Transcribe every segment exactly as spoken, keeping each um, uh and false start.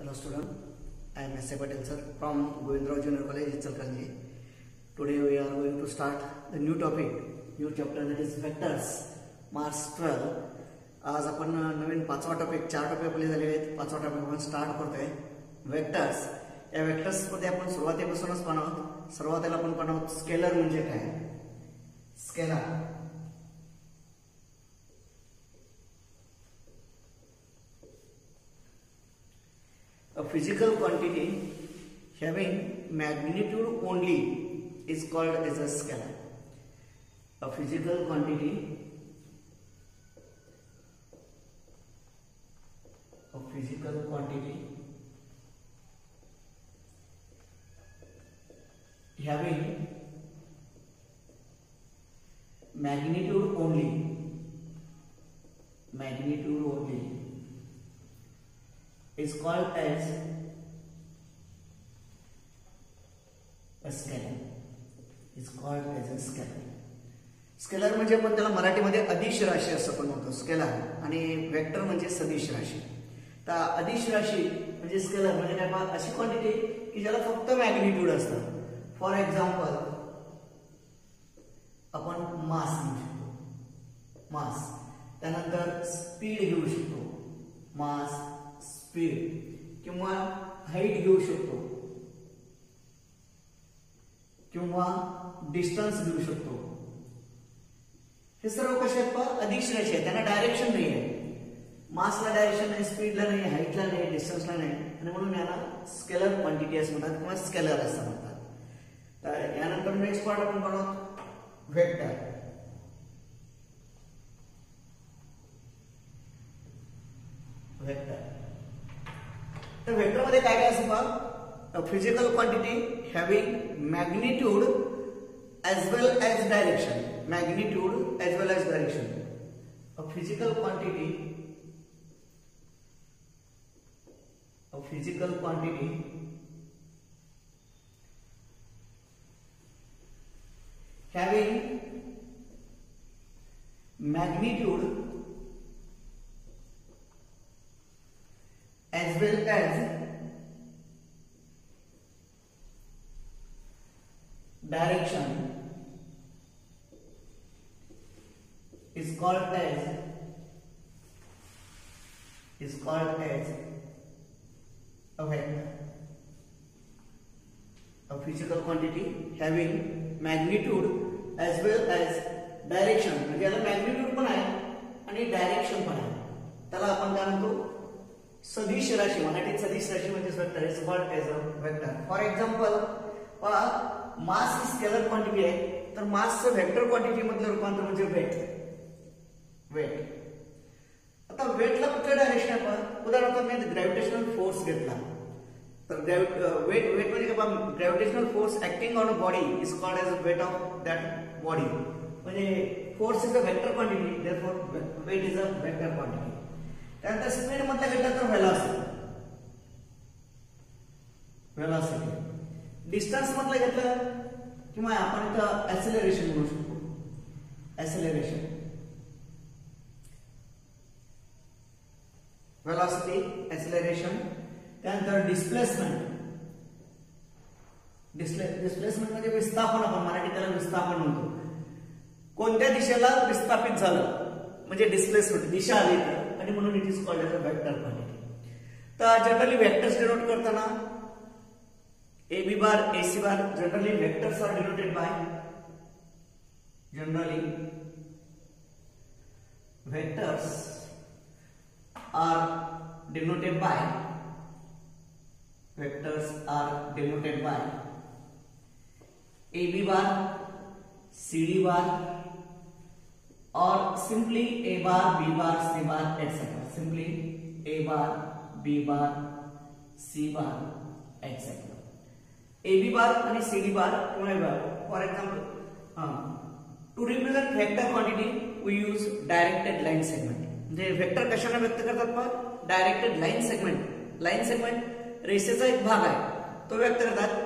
Hello student, I am S A Patel sir from Govindrao Junior College, Ichalkaranji. Today we are going to start the new topic, new chapter, that is vectors, March twelve. आज आपण नवीन पाचवा topic, चार topic आपले झाले आहेत, पाचवा topic आपण start करतोय वेक्टर्स. या वेक्टर्स मध्ये आपण सुरुवातीपासूनच पाहणार आहोत. सुरुवातीला आपण पाहणार आहोत स्केलर म्हणजे काय. Scalar a physical quantity having magnitude only is called as a scalar. A physical quantity a physical quantity having magnitude only magnitude only is called as a scalar. is called as a scalar. Scalar म्हणजे आपण त्याला मराठीमध्ये अदिश राशी असं पण म्हणतो scalar, आणि वेक्टर म्हणजे सदिश राशी. तर अदिश राशी म्हणजे स्केलर म्हणजे काय, बा अशी क्वांटिटी की ज्याला फक्त मॅग्निट्यूड असतं. फॉर एक्झाम्पल आपण मास घेऊ शकतो, मास. त्यानंतर स्पीड घेऊ शकतो, मास स्पीड, किंवा हाईट घेऊ शकतो, किंवा डिस्टन्स घेऊ शकतो. हे सर्व कसे आहेत, पण अदिश राशी आहे, त्यांना डायरेक्शन नाही आहे. मासला डायरेक्शन नाही, स्पीडला नाही, हाईटला नाही, डिस्टन्सला नाही, आणि म्हणून याला स्केलर क्वांटिटी असं म्हणतात किंवा स्केलर असं म्हणतात. तर यानंतर नेक्स्ट पार्ट आपण पाहू वेक्टर. वेक्टर तर वेक्टर मध्ये काय काय असं पहा, a physical quantity having magnitude as well as direction. Magnitude as well as direction. A physical quantity a physical quantity having magnitude as well as direction is called as is called as a vector. A physical quantity having magnitude as well as direction, म्हणजे याला magnitude पण आहे आणि direction पण आहे, त्याला आपण काय म्हणतो, सदिश राशी. मराठीत सदिश राशी म्हणजे vector. Is called as a vector. For example पहा, मास ही स्केलर क्वांटिटी आहे, तर मासचं वेक्टर क्वांटिटी मधलं रूपांतर म्हणजे वेट. वेट आता वेटला कुठल्या डायरेक्शन आहे, पण उदाहरणार्थ मी ग्रॅव्हिटेशनल फोर्स घेतला, तर वेट वेट म्हणजे काय, gravitational force acting on a body is called as a weight of that body. म्हणजे force is a vector quantity, therefore weight is a vector quantity. त्यानंतर स्पीड मधला घेतला तर व्हेलॉसिटी. व्हेलॉसिटी डिस्टन्स मधला घेतलं किंवा आपण इथं ऍक्सेलरेशन म्हणू शकतो. Acceleration, velocity, acceleration. त्यानंतर डिस्प्लेसमेंट. डिस्प्लेसमेंट म्हणजे विस्थापन, आपण मराठी त्याला विस्थापन म्हणतो. कोणत्या दिशेला विस्थापित झालं म्हणजे डिस्प्लेसमेंट, दिशा आली तर, आणि म्हणून it is called as a vector quantity. तर जनरली वेक्टर्स डिनोट करताना A B bar, A C bar, generally vectors are denoted by generally vectors are denoted by vectors are denoted by A B bar, C D bar, or simply A bar, B bar, C bar, et cetera. Simply A bar, B bar, C bar, et cetera. A B bar आणि C D bar किंवा A bar. For example, to represent vector quantity we use directed line segment. म्हणजे vector कशाने व्यक्त करतात, पण directed line segment. Line segment रेषेचा एक भाग आहे, तो व्यक्त करतात.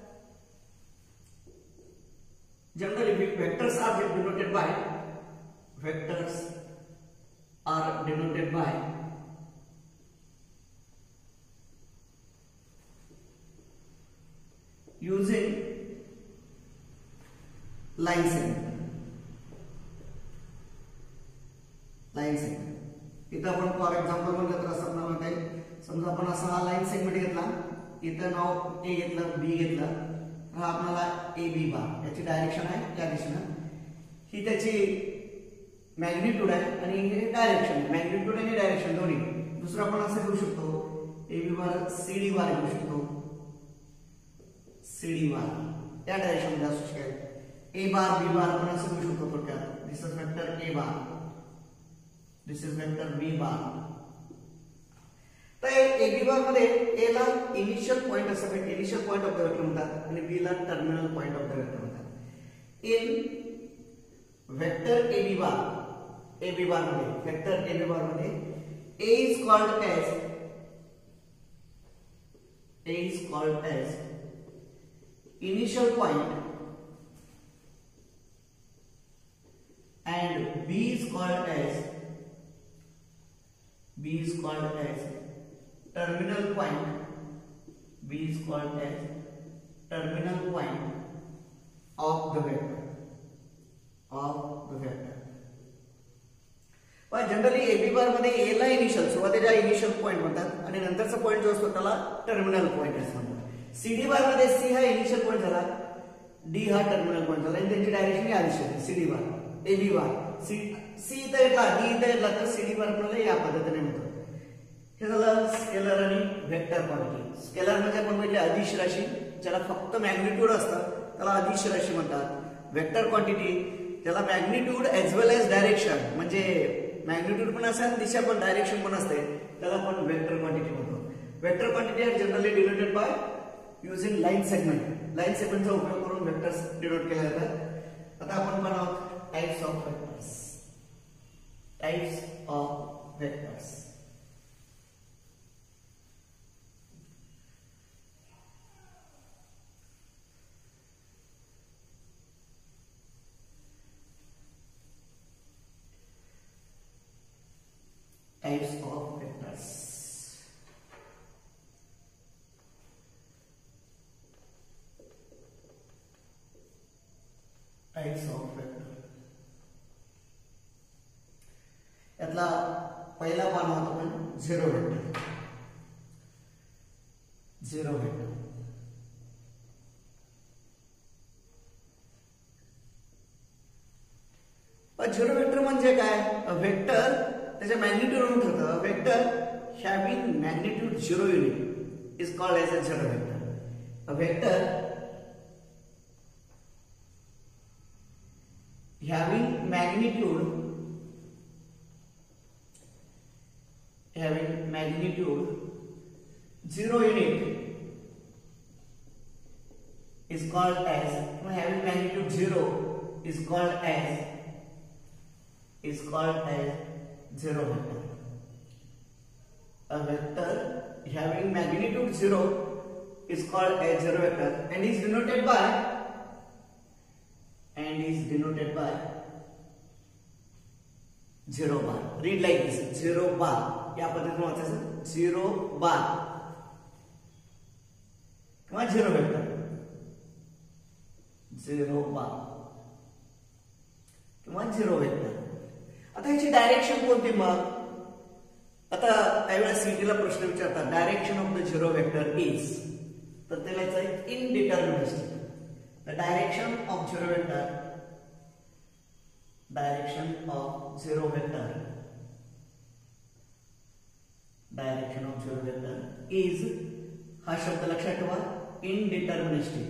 Generally vectors are denoted by vectors are denoted by line segment. Line segment इथं आपण फॉर एक्झाम्पल म्हणलं तर असं आपल्याला म्हणता येईल, समजा आपण असा हा लाईन सेगमेंट घेतला, इथं नाव ए घेतलं, बी घेतलं, हा आपल्याला ए बी बार याची डायरेक्शन आहे या दिशेनं, ही त्याची मॅग्निट्यूड आहे आणि हे डायरेक्शन, मॅग्निट्यूड आणि डायरेक्शन दोन्ही. दुसरं आपण असं घेऊ शकतो, A B bar C D बार घेऊ शकतो, सी डी बार या डायरेक्शन मध्ये असू शकेल. ए बार बी बार आपण असं घेऊ शकतो थोडक्यात, this is vector A bar, this is vector B bar. तर ए बी बार मध्ये ए ला इनिशियल पॉइंट असं initial point of the vector म्हणतात आणि बी ला terminal point of the vector म्हणतात. In vector A B bar, A B bar मध्ये vector A B bar मध्ये A is called as A is called as initial point and B is called as B is called as terminal point. B is called as terminal point of the vector of the vector. पण generally A B bar मध्ये A ला initial सुरुवातीला initial point म्हणतात आणि नंतरचा point जो असतो त्याला टर्मिनल पॉइंट असं म्हणतात. सी डी बार मध्ये सी हा इनिशियल पॉइंट झाला, डी हा टर्मिनल पॉइंट झाला आणि त्यांची डायरेक्शन या दिशेने C D bar A B bar. C C इथं येतला, डी इथं येतला तर सी डी बार आपल्याला या पद्धतीने म्हणतो. हे झालं स्केलर आणि वेक्टर क्वांटिटी. स्केलर म्हणजे आपण म्हटले अदिश राशी, ज्याला फक्त मॅग्निट्यूड असतं त्याला अदिश राशी म्हणतात. वेक्टर क्वांटिटी ज्याला magnitude as well as direction, म्हणजे मॅग्निट्यूड पण असते आणि दिशा पण डायरेक्शन पण असते, त्याला आपण वेक्टर क्वांटिटी म्हणतो. Vector quantity are generally denoted by using line segment. Line सेगमेंटचा उपयोग करून वेक्टर्स डिनोट केले जातात. आता आपण बनवतो types of vectors. Types of vectors. Types of vectors. Types of vectors. यातला पहिला पान होता पण zero vector. Zero vector zero vector म्हणजे काय? अ वेक्टर त्याच्या मॅग्निट्यूडवरून ठरतं. A vector having magnitude zero unit is called as a zero vector. A vector having magnitude having magnitude zero unit is called as having magnitude zero is called as is called as zero vector. A vector having magnitude zero is called as zero vector and is denoted by and is denoted by zero bar. Read like this, zero bar. या पद्धतीने वाचायचं, zero बार किंवा zero vector, zero बार किंवा zero vector. आता ह्याची direction कोणती? मग आता काही वेळा सीटीला प्रश्न विचारतात direction of the zero vector is, तर त्याला याचं indeterministic. The direction of zero vector, direction of zero vector direction of zero vector is, हा शब्द लक्षात ठेवा, indeterministic.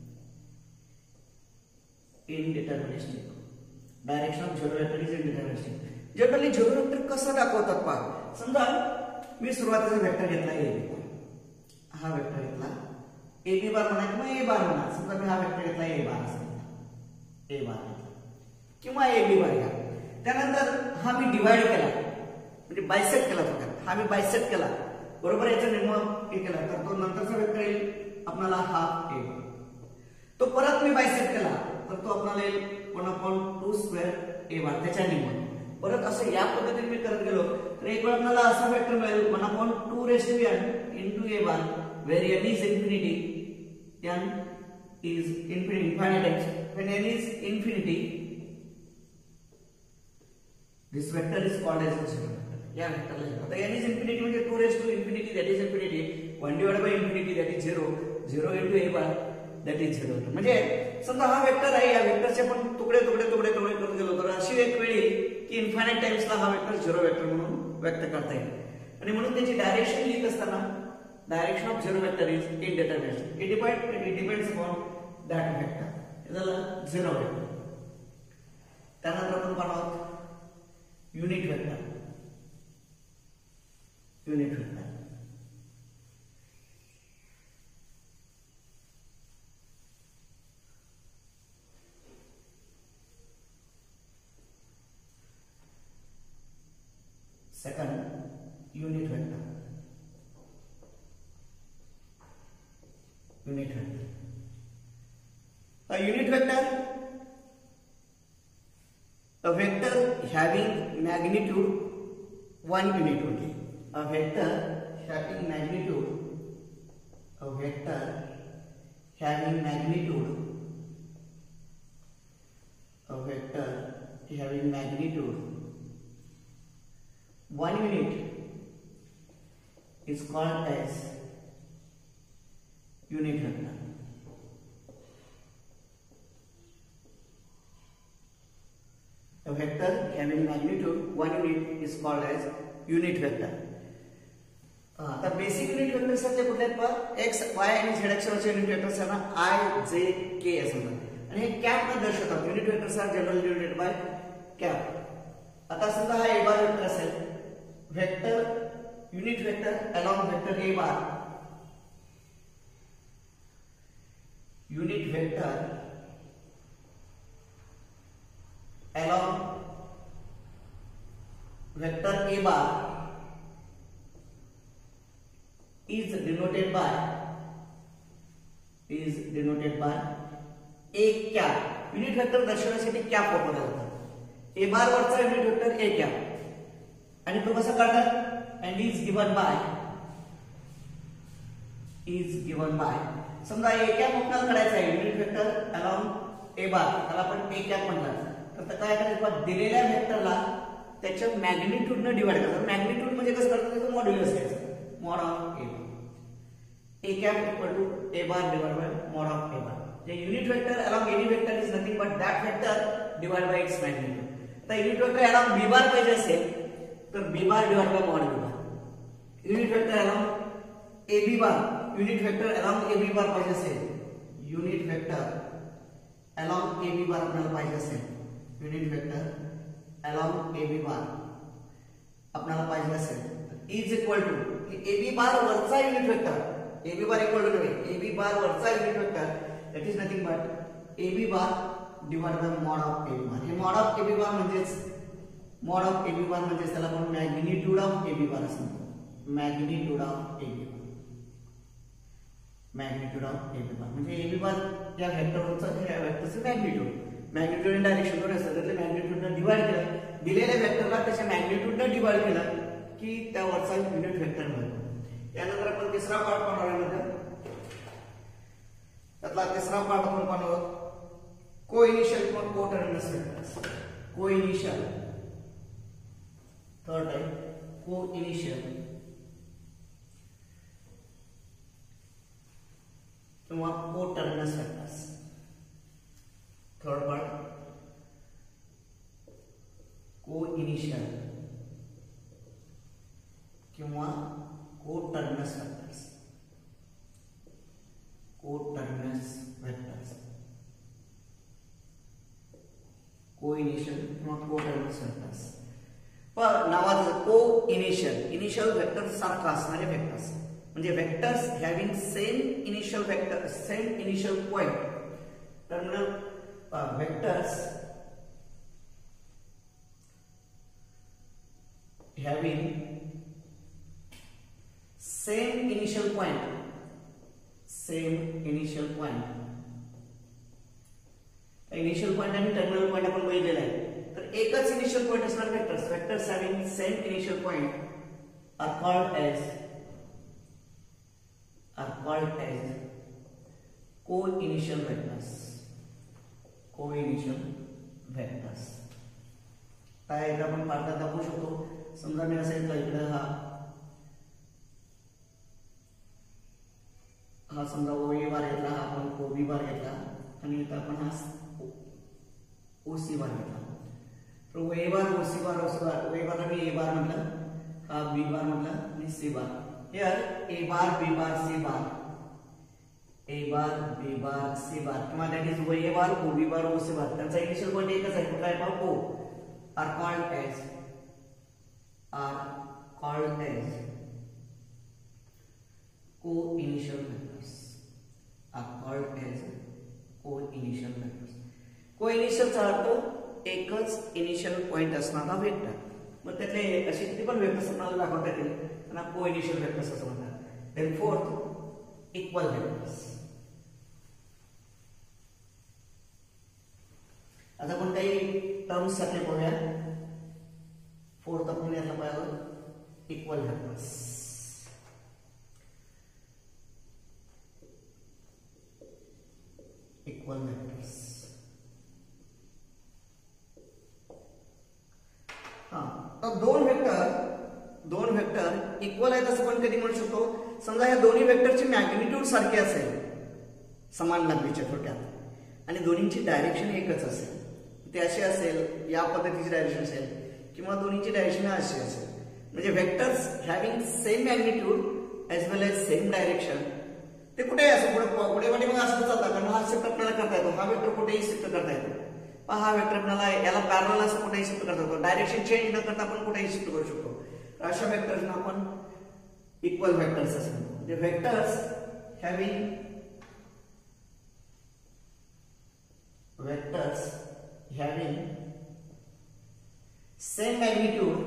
Indeterministic direction of zero vector is indeterministic. Generally zero vector कसं दाखवतात पहा. समजा मी सुरुवातीचा वेक्टर घेतला ए बी बार, हा वेक्टर घेतला ए बी बार म्हणा किंवा ए बार म्हणा. समजा मी हा वेक्टर घेतला ए बार, ए बार किंवा ए बी बार घ्या. त्यानंतर हा मी डिवाइड केला म्हणजे बायसेक्ट केला, तो हा मी बायसेक्ट केला बरोबर, याचा निर्माण हे केला तर तो नंतरचा वेक्टर येईल आपल्याला हाफ ए. तो परत मी बायसेक्ट केला तर तो आपल्याला येईल one upon two square A bar, त्याच्या नियम. परत असं या पद्धतीने मी करत गेलो तर एक वेळ आपल्याला असा वेक्टर मिळेल one upon two raise to n into A bar, where n is infinity, n is infinity infinite x. when n is infinity, this vector is called as a zero vector. या वेक्टरला zero. आता n is infinity म्हणजे two raised to infinity, that is infinity. one divided by infinity, that is zero. zero into a bar, that is zero. म्हणजे समजा हा vector आहे, या वेक्टरचे आपण तुकडे तुकडे तुकडे तुकडे करत गेलो तर अशी एक वेळ येईल की इन्फायनाइट टाइम्सला हा वेक्टर झिरो वेक्टर म्हणून व्यक्त करता येईल. आणि म्हणून त्याची डायरेक्शन लिहित असताना direction of zero vector is indeterminate. It depend it depends upon that vector. हे झालं झिरो वेक्टर. त्यानंतर आपण पाहणार unit vector. Unit vector second unit vector. Unit vector. A unit vector, a vector having magnitude one unit only. A vector having magnitude, a vector having magnitude, a vector having magnitude one unit is called as unit vector. A vector having magnitude one unit is called as unit vector. आता basic unit vectors आहेत ते कुठले आहेत पहा, X Y आणि Z अक्षराचे unit vectors आहे ना, आय जे के असं म्हणतात. आणि हे कॅप न दर्शवतात. Unit vectors are generally denoted by cap. आता समजा हा ए बार वेक्टर असेल, vector unit vector along vector A bar, unit vector along vector A bar is denoted by is denoted by a cap. Unit vector दर्शवण्यासाठी cap वापरला जातो. ए बार वरचा unit vector A cap. आणि तो कसा काढतात, and is given by is given by समजा A cap आपल्याला काढायचा आहे unit vector along A bar, त्याला आपण ए कॅप म्हणतात. तर काय करायचं, दिलेल्या वेक्टरला त्याच्या मॅग्निट्यूड न डिवाइड करायचं. मॅग्निट्यूड म्हणजे कसं करतात, त्याचं मॉड्युलस घ्यायचं, mod of a. A cap equal to a bar divided by mod of a bar. The unit vector along any vector is nothing but that vector divided by its magnitude. The unit vector along b bar पाहिजे असेल तर b bar divided by mod b bar. Unit vector along ab bar, unit vector along ab bar पाहिजे असेल, unit vector along ab bar आपल्याला पाहिजे असेल, unit vector along ab bar आपल्याला पाहिजे असेल is equal to ab bar वरचा unit vector, ab bar equal to ab bar वरचा unit vector, that is nothing but ab bar divided by mod of ab bar. हे mod of ab bar म्हणजेच mod of ab bar म्हणजेच त्याला आपण magnitude of ab bar असं म्हणतो. Magnitude of ab bar, magnitude of ab bar म्हणजे ab bar या वेक्टरचा या वेक्टरचं मॅग्निट्यूड, मॅग्निट्यूड आणि डायरेक्शन दोन्ही असतात. त्यातले मॅग्निट्यूडने डिवाइड केलं, दिलेल्या वेक्टरला त्याच्या मॅग्निट्यूडने डिवाइड केलं की त्यावरचा युनिट वेक्टर मिळतो. त्यानंतर आपण तिसरा पार्ट पाहणार आहोत. त्यातला तिसरा पार्ट आपण पाहणार आहोत को इनिशियल किंवा coterminus vectors. Coinitial, third type coinitial किंवा coterminus vectors. Third part coinitial किंवा coterminus vectors. Coterminus vectors, coinitial किंवा को टर्मिनस वेक्टर्स. पण नावाचं को इनिशियल, इनिशियल वेक्टर सारखा असणारे vectors म्हणजे vectors having same initial vector, same initial point. Terminal vectors having same initial point, same initial point. Initial point आणि terminal point आपण बघितलेला आहे. तर एकच इनिशियल पॉइंट असणार vectors, vectors having same initial point are called as are called as coinitial vectors. Coinitial vectors. आता एकदा आपण पाठात दाखवू शकतो. समजा मी असं घेतलं इकडे हा हा समजा ओ ए बार घेतला, हा आपण ओ बी बार घेतला आणि इथं आपण हा ओ सी बार घेतला. तर ओ A bar O C bar O C bar, O A बार मी ए बार म्हटलं, हा बी बार म्हटलं आणि C bar. Here A bar B bar C bar, A bar B bar C bar किंवा that is O A bar O B bar O C bar. त्यांचा initial point एकच आहे, कुठला आहे पहा, O are called as are called as coinitial vectors, are called as coinitial vectors. को इनिशियलचा अर्थ एकच इनिशियल पॉइंट असणारा व्हेक्टर. मग त्यातले असे किती पण व्हेक्टर्स आपल्याला दाखवता येतील, त्यांना को इनिशियल व्हेक्टर्स असं म्हणतात. Then fourth equal vectors. आता आपण काही टर्म्स साठी पाहूया. फोर्थ आपण यातला पाहिलं इक्वल व्हेक्टर्स. इक्वल व्हेक्टर्स हा तर दोन वेक्टर दोन वेक्टर इक्वल आहेत असं पण कधी म्हणू शकतो. समजा या दोन्ही वेक्टरची मॅग्निट्यूड सारखी असेल, समान लांबीच्या थोडक्यात, आणि दोन्हीची डायरेक्शन एकच असेल. ते असे असेल, या पद्धतीची डायरेक्शन असेल, किंवा दोन्हीची डायरेक्शन अशी असेल. म्हणजे vectors having same magnitude as well as same direction. ते कुठेही असं पुढे पुढे वाटे मग असं चालतात, कारण हा शिफ्ट आपल्याला करता येतो, हा वेक्टर कुठेही शिफ्ट करता येतो. हा वेक्टर आपल्याला याला पॅरलल असं कुठेही शिफ्ट करता येतो. डायरेक्शन चेंज न करता आपण कुठेही शिफ्ट करू शकतो. अशा वेक्टर्सना आपण इक्वल वेक्टर्स असं म्हणतो. म्हणजे vectors having vectors having same magnitude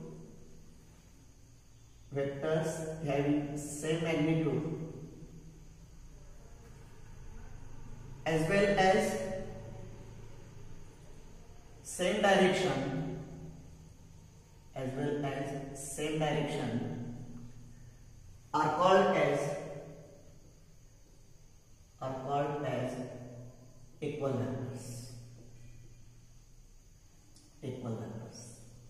vectors having same magnitude as well as same direction as well as same direction are called as are called as equal vectors. Equal vectors.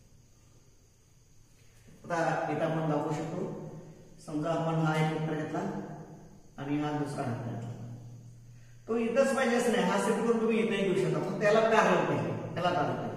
आता इथं आपण दाखवू शकतो. समजा आपण हा एक वेक्टर घेतला आणि हा दुसरा वेक्टर घेतला. तो इथंच पाहिजे असं नाही, हा शिफ्ट करून तुम्ही इथेही घेऊ शकता, पण त्याला पॅरलल पाहिजे, त्याला पॅरलल पाहिजे.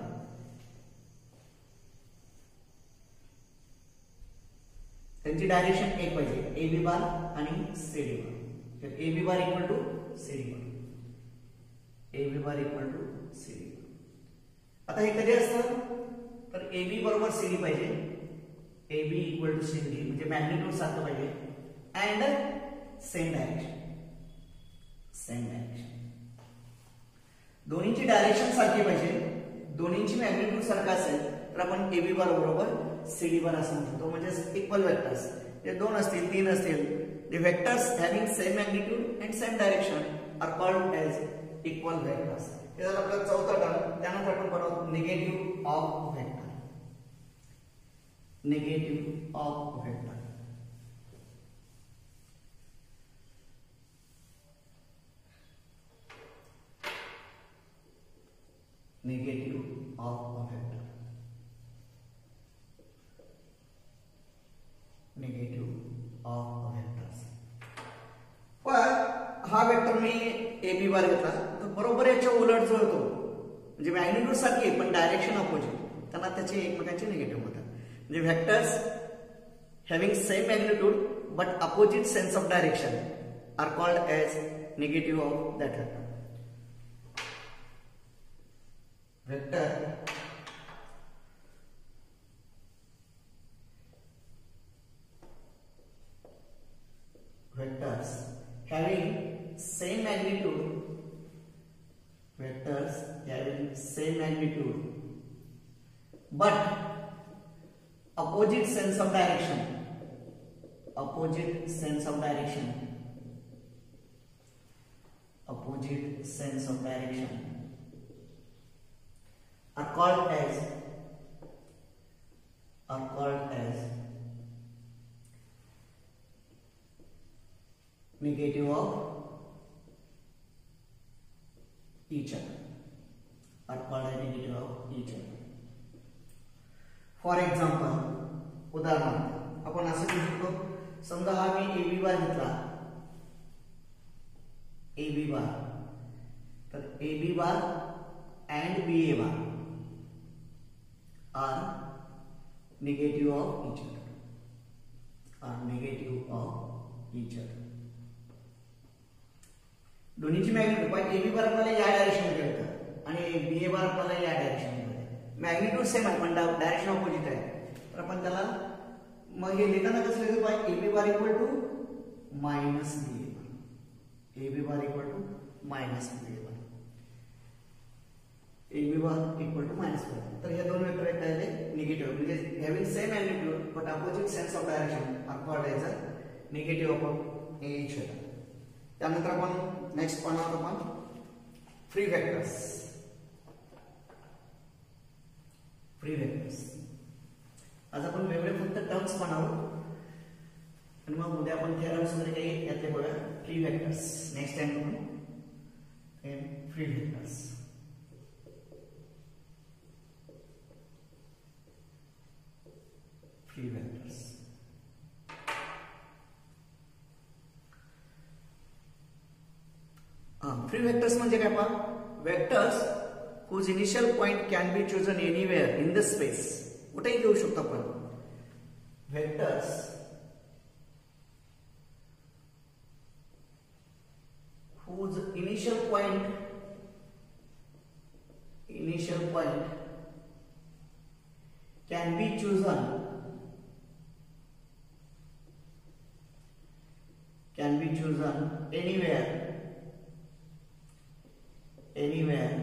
त्यांची डायरेक्शन एक पाहिजे, ए बी बार आणि C D bar. A B bar equal to C D bar, A B bar equal to C D bar. आता हे कधी असतं, तर ए बी बरोबर सी डी पाहिजे, A B equal to C D म्हणजे magnitude सारखं पाहिजे, and same direction same direction. दोन्हीची डायरेक्शन सारखी पाहिजे, दोन्हीची मॅग्निट्यूड सारखा असेल तर आपण ए बी बार बरोबर सी डी बार असं म्हणतो. म्हणजे इक्वल वेक्टर्स जे दोन असतील, तीन असतील, the vectors having same magnitude and same direction are called as equal vectors. हे झालं आपलं चौथा टर्म. त्यानंतर आपण बनवतो negative of vector. Negative of vector. Negative of a vector. Negative of a vectors. पण हा वेक्टर मी ए बी बार घेतला तर बरोबर याच्या उलट जो होतो, म्हणजे मॅग्निट्यूड सारखी पण डायरेक्शन अपोजिट, त्यांना त्याचे एकमेकांचे निगेटिव्ह होतात. म्हणजे vectors having same magnitude but opposite sense of direction are called as negative of that vector. Vector vectors having same magnitude vectors having same magnitude but opposite sense of direction opposite sense of direction opposite sense of direction are called as are called as negative of each other. For example उदाहरणार्थ आपण असं करू शकतो, समजा हा मी A B बार घेतला, A B bar, तर A B bar and B A bar are negative of each other, are negative of each other. दोन्हीची मॅग्निट्यूड पण ए बी बार आपल्याला या डायरेक्शन मध्ये होतं आणि बी ए बार आपल्याला या डायरेक्शन मध्ये. मॅग्निट्यूड सेम आहे पण डायरेक्शन ऑपोजिट आहे, तर आपण त्याला मग हे लिहिताना कसं लिहिलं पाहिजे, A B bar equal to minus B A bar, A B bar equal to minus B A bar, A B bar equal to minus B A bar. तर हे दोन वेक्टर आहेत काय, निगेटिव्ह, म्हणजे having same magnitude but opposite sense of direction are called as a negative of each other. त्यानंतर आपण next पाहणार आपण फ्री वेक्टर्स. फ्री वेक्टर्स आज आपण वेगळे फक्त टर्म्स पाहणार आणि मग उद्या आपण थेरम्स मध्ये काही यातले बघा. फ्री वेक्टर्स नेक्स्ट टाइम आपण free vectors. Free vectors free vectors म्हणजे काय पहा, vectors whose initial point can be chosen anywhere in the space. कुठेही घेऊ शकतो आपण. Vectors whose initial point initial point can be chosen can be chosen anywhere anywhere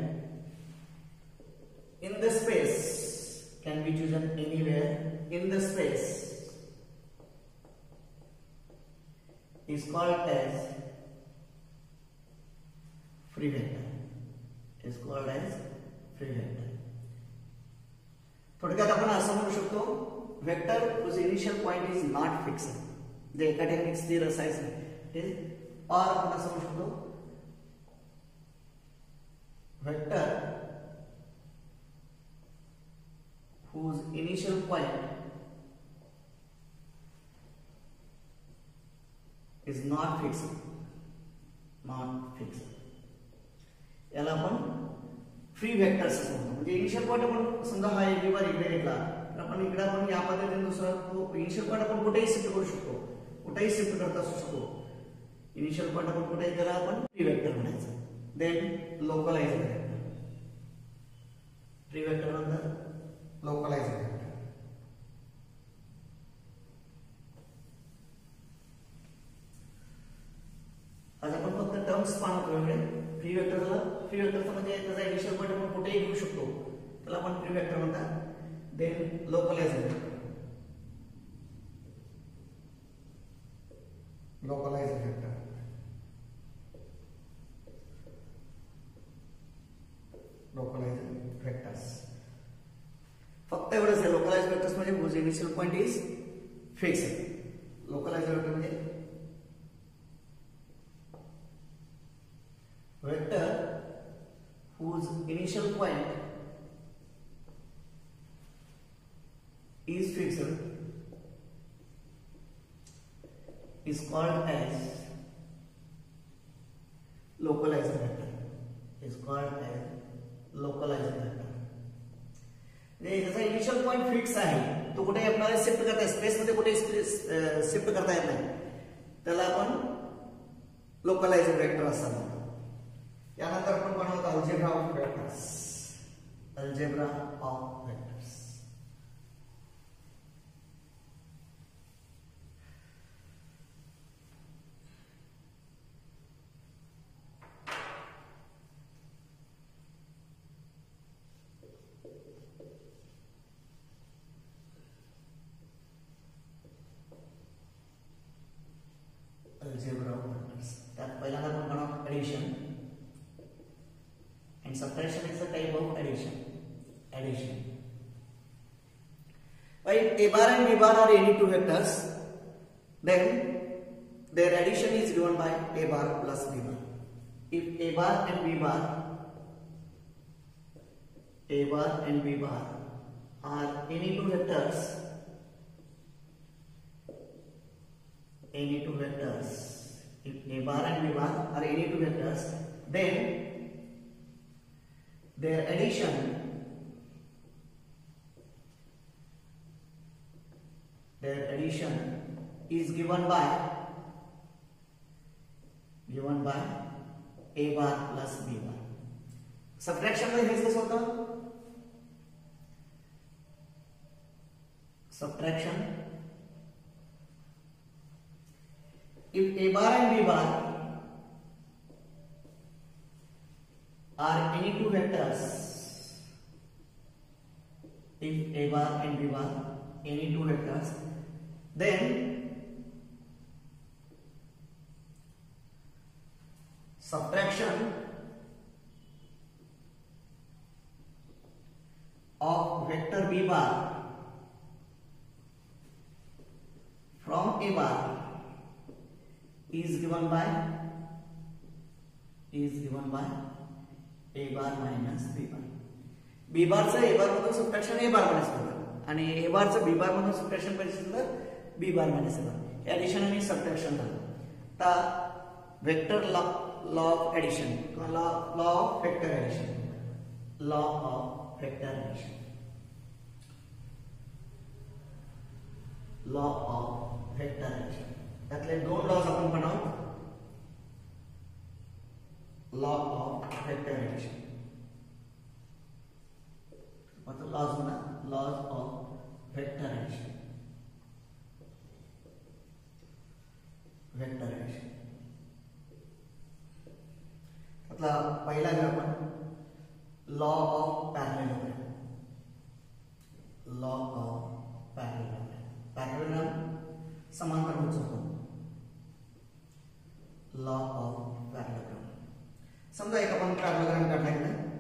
in the space, can be chosen anywhere in the space, is called as free vector, is called as free vector. थोडक्यात आपण असं म्हणू शकतो, vector whose initial point is not fixed, जे एका ठिकाणी स्थिर असायचं ते, और आपण असं म्हणू शकतो vector whose initial point is not fixed, not fixed, याला आपण फ्री वेक्टर्स असं म्हणतो. म्हणजे इनिशियल पॉइंट आपण समजा हा ए बी बार इकडे घेतला तर आपण इकडे आपण या पद्धतीने दुसरा तो इनिशियल पॉइंट आपण कुठेही शिफ्ट करू शकतो, कुठेही शिफ्ट करता असू शकतो. इनिशियल पॉइंट आपण कुठेही त्याला आपण फ्री वेक्टर म्हणायचं. Then localize vector, free vector नंतर लोकलाइज वेक्टर. आज आपण फक्त टर्म्स पाहतो वेगळे. फ्री वेक्टरला फ्री वेक्टरचा म्हणजे त्याचा इनिशियल पॉइंट आपण कुठेही घेऊ शकतो, त्याला आपण फ्री वेक्टर म्हणतात. Then localize vector, localize vector, localize vectors. फक्त एवढंच आहे, लोकलाइज वेक्टर्स म्हणजे whose initial point is fixed. Localize vector म्हणजे vector whose initial point is fixed is called as localized vector, is called as localized vector. म्हणजे ज्याचा initial point fix आहे तो कुठे आपल्याला शिफ्ट करता येईल, स्पेस मध्ये कुठे शिफ्ट करता येत नाही, त्याला आपण लोकलाइज्ड वेक्टर असं म्हणतो. यानंतर आपण बनवतो algebra of vectors, algebra of vectors. Algebra of vectors. त्यात पहिल्यांदा आपण बनवतो addition. And subtraction is a type of addition. Addition. Right? A bar and B bar are any two vectors. Then their addition is given by A bar plus B bar. If A bar and B bar, A bar and B bar are any two vectors, any two vectors, if A bar and B bar are any two vectors, then their addition, their addition is given by given by A bar plus B bar. Subtraction मध्ये हेच कसं होतं? Subtraction, if A bar and B bar are any two vectors, if A bar and B bar any two vectors, then subtraction of vector B bar from A bar is given by is given by A bar minus B bar. B bar चं A bar मधून subtraction A bar minus B bar आणि A bar चं B bar मधून subtraction करायचं तर B bar minus A bar. Addition आणि subtraction झालं. आता vector law law of addition किंवा law law of vector addition law of vector addition law of vector addition त्यातले दोन लॉज आपण बनवू. लॉ ऑफ वेक्टर ऍडिशन मतलब लॉज बना laws of vector addition vector addition मतलब पहिला घेऊ आपण law of parallelogram. Law of parallelogram parallelogram समांतर चौकोन. लॉ ऑफ पॅरलेलोग्राम समजा एक आपण पॅरलेलोग्राम काढला की नाही.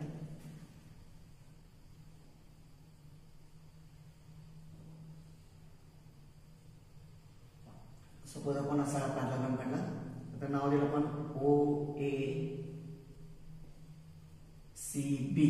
सपोज आपण असा पॅरलेलोग्राम काढला तर नाव दिलं आपण O A C B.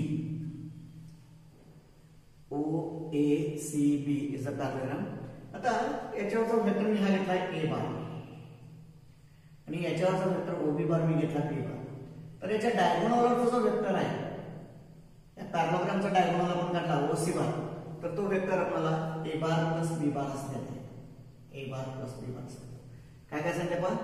O A C B is a parallelogram. आता याच्यावरचा वेक्टर मी हा घेतला ए बार आणि याच्यावरचा वेक्टर ओ बी बार मी घेतला बी बार. तर याच्या डायगोनलवरचा जो वेक्टर आहे या पॅरलेलोग्रामचा डायगोनल आपण काढला ओ सी बार तर तो वेक्टर आपल्याला ए बार प्लस बी बार असं देते. ए बार प्लस बी बार असं काय काय सांगते आपण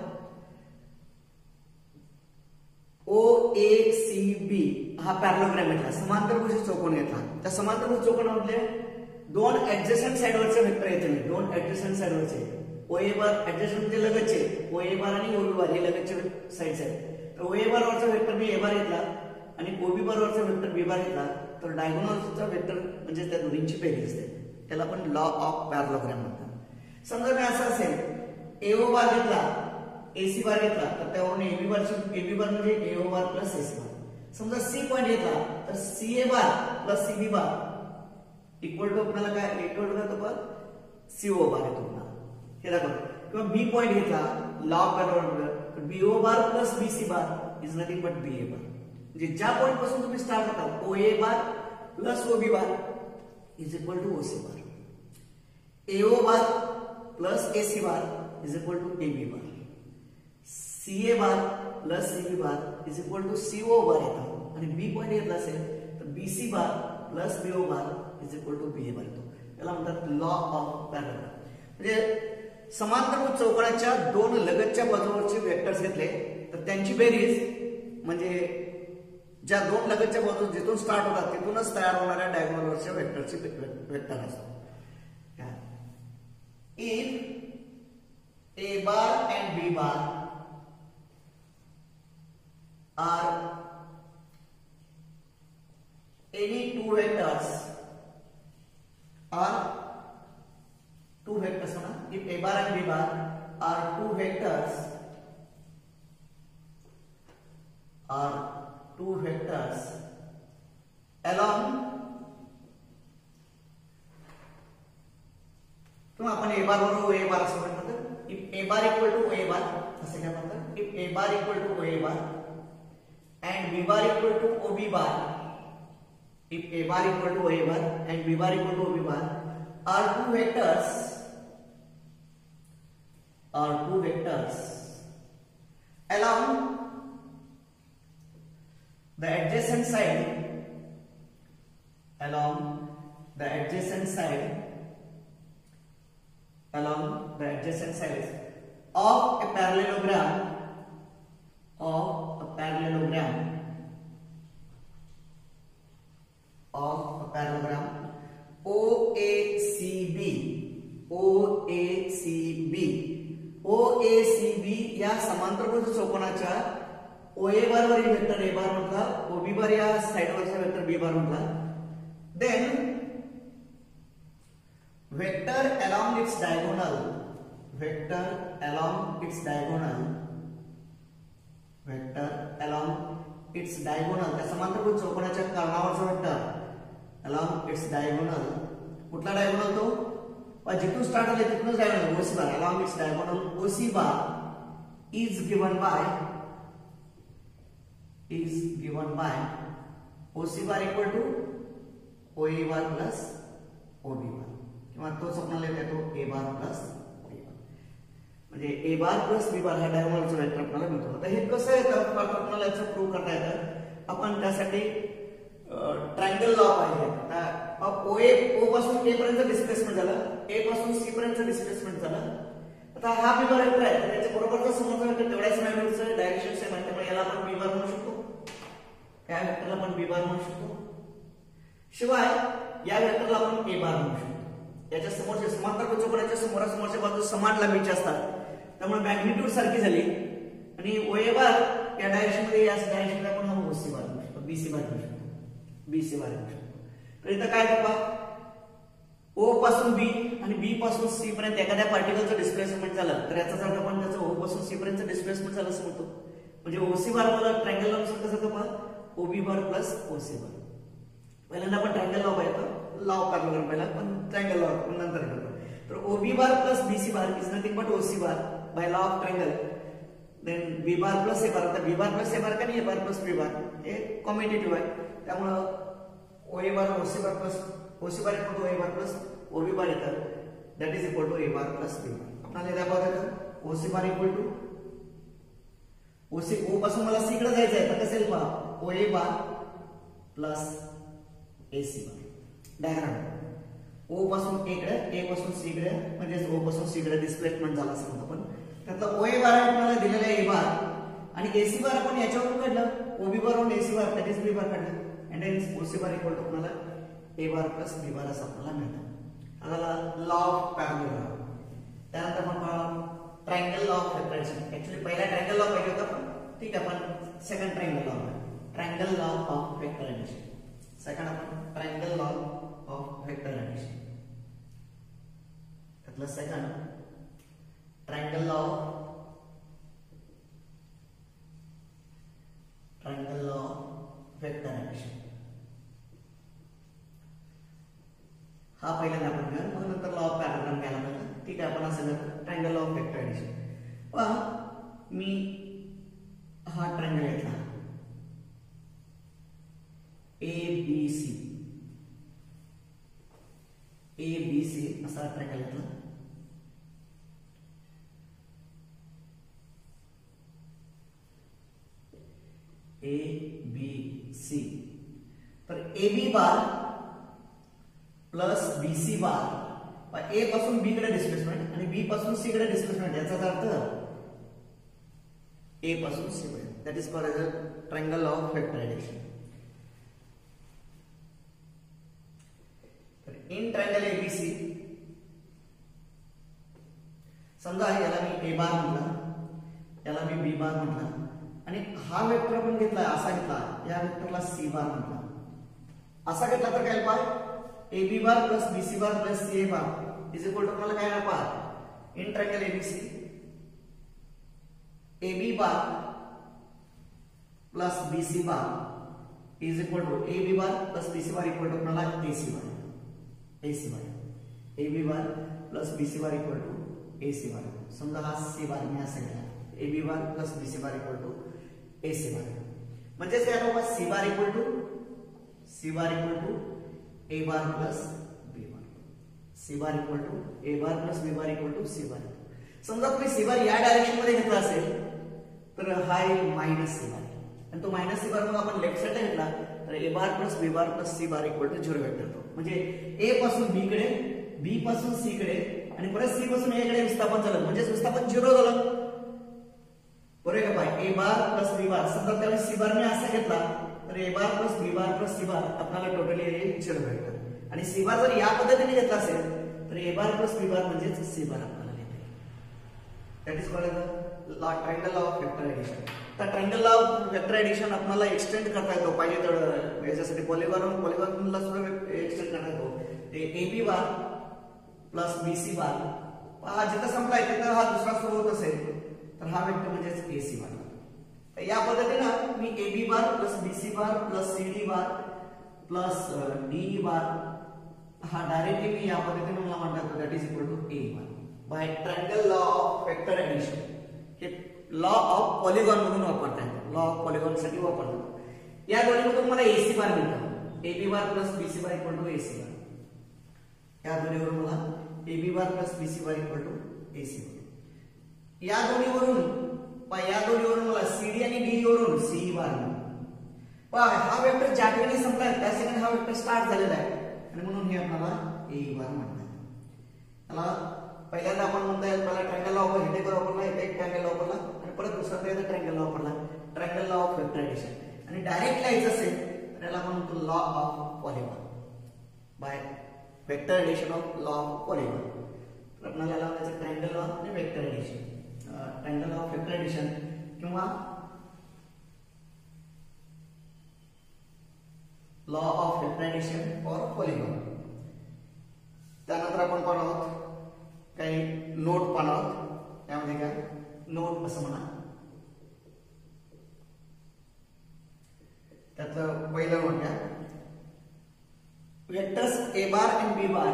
ओ ए सी बी हा पॅरलेलोग्राम घेतला. समांतरभुज चौकोन घेतला. त्या समांतरभुज चौकोनामधले दोन ऍडजस्टंट साइडवरचे वेक्टर येते. दोन adjacent साइडवरचे O A bar adjacent म्हणजे लगतचे ओ ए बार आणि ओ बी बार हे लगतचे साइड्स आहेत. तर ओ ए बार वरचा वेक्टर मी ए बार घेतला आणि ओ बी बार वरचा वेक्टर बी बार घेतला तर डायगोनलचा वेक्टर म्हणजे त्या दोन्हींची बेरीज असते. त्याला आपण लॉ ऑफ पॅरलेलोग्राम म्हणतात. समजा मी असं असेल ए ओ बार घेतला ए सी बार घेतला तर त्यावरून ए B bar A B bar म्हणजे ए O bar plus A C bar. समजा सी पॉइंट घेतला तर C A bar plus C B bar equal to आपल्याला काय इक्वल टू काय होतं सी ओ बार येतो हे दाखवतो. किंवा बी पॉइंट घेतला लॉ ऑफ पॅरलेलोग्राम तर B O bar plus B C bar is nothing but B A bar. म्हणजे ज्या पॉइंट पासून तुम्ही स्टार्ट करता O A bar plus O B bar is equal to O C bar. A O bar plus A C bar is equal to A B bar. C A bar plus C B bar is equal to C O बार येतो आणि B point घेतला असेल तर B C bar plus B O bar is equal to B A bar येतो. त्याला म्हणतात law of parallelogram. म्हणजे समांतरभुज चौकोनाच्या दोन लगतच्या बाजूवरचे वेक्टर्स घेतले तर त्यांची बेरीज म्हणजे ज्या दोन लगतच्या बाजू जिथून स्टार्ट होतात तिथूनच तयार होणाऱ्या डायगोनलवरच्या वेक्टरची वेक्टर असतो. If A bar and B bar are any two vectors are two vectors na? If a bar and b bar are two vectors are two vectors along किंवा आपण a bar बरोबर a bar असं म्हणतात. if a bar equal to a bar असे काय म्हणतात if a bar equal to a bar and b bar equal to O B bar if a bar equal to a bar and b bar equal to b bar are two vectors are two vectors along the adjacent side along the adjacent side along the adjacent sides of a parallelogram of a parallelogram of a parallelogram O A C B O A C B O A C B या समांतरभुज चौकोनाच्या O A बार वरील vector A बार म्हटला O B बार या साइडवरचा vector B बार म्हटला then vector along its diagonal vector along its diagonal vector along its diagonal त्या समांतरभुज चौकोनाच्या कर्णावरचा वेक्टर along its diagonal कुठला diagonal तो जिथून स्टार्ट झाले तिथूनच diagonal O C bar along its diagonal O C bar is given by is given by O C bar equal to O A bar plus O B bar किंवा तोच आपल्याला येतो A bar plus O A bar म्हणजे A bar plus B bar हा डायगोनलचा vector आपल्याला मिळतो. आता हे कसं येतं आपल्याला याचं प्रूव्ह करता येतं आपण त्यासाठी ट्रायंगल लॉ पाहिजे. आता O A O पासून A पर्यंत डिस्प्लेसमेंट झालं A पासून C पर्यंत डिस्प्लेसमेंट झालं. आता हा B bar वेक्टर आहे त्याच्या बरोबरचा समोरचा वेक्टर तेवढ्याच मॅग्निट्यूडचा डायरेक्शन सेम आहे त्यामुळे याला आपण B bar म्हणू शकतो. या वेक्टरला आपण B bar म्हणू शकतो. शिवाय या वेक्टरला आपण A bar म्हणू शकतो. याच्या समोरचे समांतरभुज चौकोनाच्या समोरासमोरच्या बाजू समान लांबीच्या असतात त्यामुळे मॅग्निट्यूड सारखी झाली आणि O A bar या डायरेक्शन मध्ये या डायरेक्शनला आपण O C bar म्हणू शकतो B C bar म्हणू शकतो B C bar म्हणू शकतो. तर इथं काय बघा O पासून B आणि B पासून C पर्यंत एखाद्या पार्टिकलचं डिस्प्लेसमेंट झालं तर याचाच अर्थ आपण त्याचं O पासून C पर्यंत डिस्प्लेसमेंट झालं असं म्हणतो. म्हणजे O C bar मला ट्रायंगल लॉ कसं होतं पहा O B bar plus O C bar. पहिल्यांदा आपण ट्रायंगल लॉ पाहिजे लॉ काढला पहिला पण ट्रायंगल लॉ आपण नंतर करतो. तर O B bar plus B C bar is nothing but O C bar by law of triangle. Then B bar plus A bar आता B bar plus A bar का नाही A bar plus B bar हे कॉम्युटेटिव्ह आहे त्यामुळे O A bar O C bar plus O C bar equal to O A bar plus O B bar येतं that is equal to A bar plus B bar. आपल्याला इथे बघा येतं O C bar equal to O C O पासून मला C कडे जायचं आहे तर कसं येईल पहा O A bar plus A C bar diagram O पासून A कडे A पासून C कडे म्हणजे O पासून C कडे डिस्प्लेसमेंट झाला असं म्हणतो आपण. त्यातला O A bar आपल्याला दिलेला आहे A bar आणि A C bar आपण याच्यावरून काढलं O B bar वरून A C bar that is B bar काढलं and then O C bar equal to आपल्याला A bar plus B bar असं आपल्याला मिळतं. आता लॉ ऑफ पॅरॅलल त्यानंतर आपण triangle law of vector addition actually पहिला ट्रायंगल लॉ पाहिजे होता पण ठीक आहे आपण second triangle law triangle law of vector addition second आपण ट्रायंगल लॉ ऑफ वेक्टरेशन त्यातलं second triangle law triangle law vector addition हा पहिल्यांदा आपण घेऊ मग नंतर लॉ ऑफ पॅरॅलल घ्यायला पाहिजे. ठीक आहे आपण असं ट्रायंगल लॉ ऑफ वेक्टरेशन पहा मी हा ट्रायंगल घेतला A B C A B C असा ट्रायंगल घेतला A B C तर A B bar plus B C bar A पासून B कडे डिस्प्लेसमेंट आणि B पासून C कडे डिस्प्लेसमेंट याचा अर्थ A पासून C पर्यंत that is called as a triangle of vector addition. In triangle A B C समजा याला मी A बार म्हटला याला मी B बार म्हटला आणि हा वेक्टर आपण घेतला असा घेतला या वेक्टरला C बार म्हटला असा घेतला तर काय पाय A B bar plus B C bar plus C A bar is equal to आपल्याला काय पाय in triangle A B C A B bar plus B C bar is equal to A B bar plus B C bar equal to आपल्याला A C bar A C bar A B bar plus B C bar equal to A C bar समजा हा C bar मी असं घेतला A B bar plus B C bar equal to A C bar म्हणजे काय होगा C bar equal to C bar equal to A bar plus B bar, C bar equal to A bar plus B bar equal to C bar. समजा तुम्ही C bar या direction मध्ये घेतला असेल तर हा येईल मायनस सी बार, आणि तो मायनस सी बार मग आपण लेफ्ट साइडला घेतला तर A bar plus B bar plus C bar equal to zero vector होतो. म्हणजे ए पासून बी कडे, बी पासून सी कडे आणि परत सी पासून ए कडे विस्थापन झालं, म्हणजे विस्थापन झिरो झालं. बरोबर का बाय? ए बार प्लस बी बार, समजा त्यावेळेस सी बार मी असा घेतला तर A bar plus B bar plus C bar आपल्याला टोटली येईल झिरो वेक्टर. आणि सी बार जर या पद्धतीने घेतला असेल तर ए बार प्लस बी बार म्हणजेच सी बार आपल्याला लिहिता येईल. That is called the law triangle of vector addition. तर ट्रायंगल ऑफ वेक्टर एडिशन आपल्याला एक्सटेंड करता येतो पाहिजे तेवढं, याच्यासाठी पॉलिगॉन पॉलिगॉनला सुद्धा एक्सटेंड करता येतो. ते ए B bar plus B C bar, पहा जिथं संपलाय तिथं हा दुसरा सुरू होत असेल तर हा वेक्टर म्हणजेच ए सी बार. तर या पद्धतीने मी A B bar plus B C bar plus C D bar plus D bar हा डायरेक्टली मी या पद्धतीने मला म्हणता येतो that is equal to A bar by triangle law of vector addition. हे लॉ ऑफ पॉलिगॉन म्हणून वापरता येतो, लॉ ऑफ पॉलिगॉन साठी वापरतो. या दोन्हीमधून मला ए सी बार मिळतो, A B bar plus B C bar equal to A C bar. या दोन्हीवरून मला A B bar plus B C bar equal to A C bar. या दोन्हीवरून या दोन्हीवरून मला सी डी आणि डी वरून सी बार. पहा हा वेक्टर ज्या ठिकाणी संपलाय त्या ठिकाणी हा वेक्टर स्टार्ट झालेला आहे आणि म्हणून हे आपल्याला ए बार म्हणतात. त्याला पहिल्यांदा आपण म्हणता येईल पहिला ट्रायंगल लॉ ऑफ हेडेकर वापरला, एक ट्रायंगल लॉ वापरला आणि परत दुसरा ट्रायंगल लॉ वापरला, triangle law of vector addition. आणि डायरेक्ट लिहायचं असेल तर याला आपण म्हणतो law of polygon by vector addition of law of polygon. तर आपल्याला लावायचं ट्रायंगल लॉ आणि vector addition, triangle of vector addition किंवा law of vector addition for polygon. त्यानंतर आपण पाहणार आहोत काही नोट पाहणार आहोत. त्यामध्ये काय नोट असं म्हणा, त्यातलं पहिलं नोट घ्या. Vectors A bar and B bar,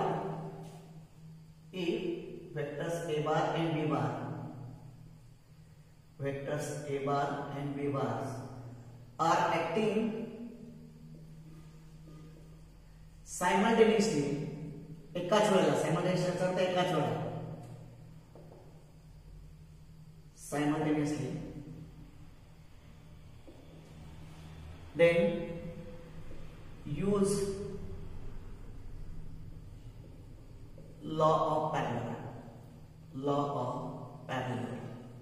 if vectors a bar and b bar, vectors a bar and b bars are acting simultaneously, एकाच वेळेला, simultaneously अर्थ एकाच वेळेला, simultaneously, then use law of parallelism, law of parallelism.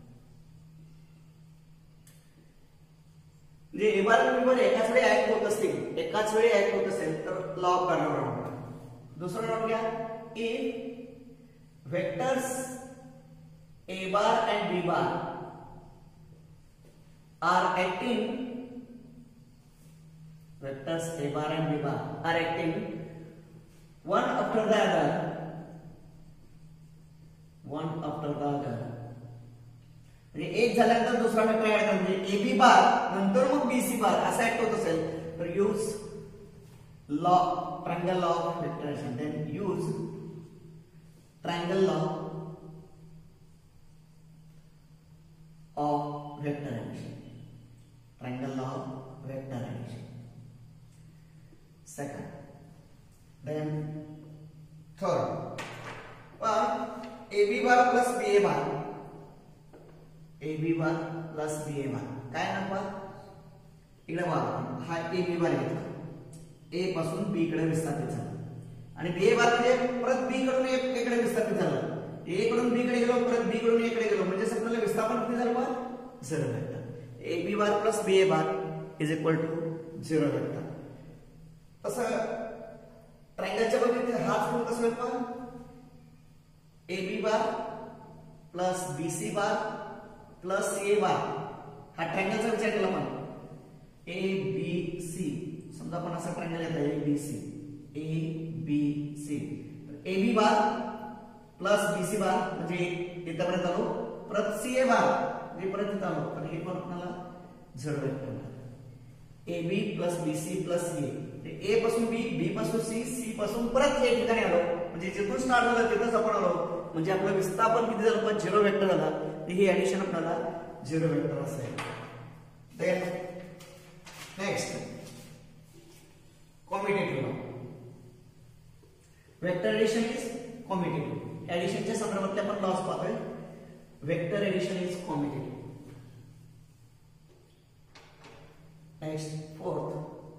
जे ए बार आणि B bar एकाच वेळी act होत असतील, एकाच वेळी ऍक्ट होत असेल तर लॉ ऑफ पॅरलल. दुसरं नोट घ्या, if vectors A bar and B bar are acting, vectors A bar and B bar are acting one after the other, one after the other, म्हणजे एक झाल्यानंतर दुसरा वेक्टर ऍड करा. म्हणजे A B बार नंतर मग बी सी बार असा ऍक्ट होत असेल तर use law triangle law of vector addition. Then use triangle law of vector addition, triangle law of vector addition. Second, then third, A B bar plus B A bar, A B bar plus B A bar काय ना, इकडे बघा हा ए B बार घेतला, ए पासून बी कडे विस्थापित झाला आणि बी ए बार म्हणजे परत बी कडून ए कडे विस्थापित झाला, ए कडून बी कडे गेलो परत बी कडून ए कडे गेलो, म्हणजे आपल्याला विस्थापन किती झालं पण zero vector. A B bar plus B A bar is equal to zero vector. तसं ट्रायंगलच्या बाबतीत हाच रूल कसं होईल पण A B bar plus B C bar plus C A bar, हा ट्रायंगलचा विचार केला आपण. ए बी सी समजा आपण असा ट्रायंगल घेतला A B C, A B C, A B bar plus B C bar म्हणजे इथपर्यंत आलो, परत सी ए बार म्हणजे परत इथं आलो, तर हे पण आपल्याला zero vector. A B plus B C plus A, A पासून बी, बी पासून सी, सी पासून परत ए ठिकाणी आलो, म्हणजे जिथून स्टार्ट झालं तिथंच आपण आलो, म्हणजे आपलं विस्थापन किती झालं पण झिरो वेक्टर झाला. ही ऍडिशन आपल्याला झिरो वेक्टर असेल. Then next commutative law. Vector addition is commutative. एडिशनच्या संदर्भातले आपण लॉस पाहतोय. Vector addition is commutative. Next fourth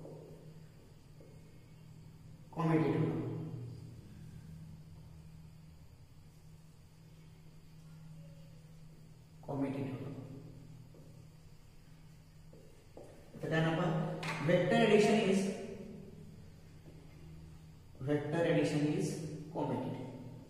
commutative law. Commutative law तर काय नाव आपण vector addition is vector addition is commutative.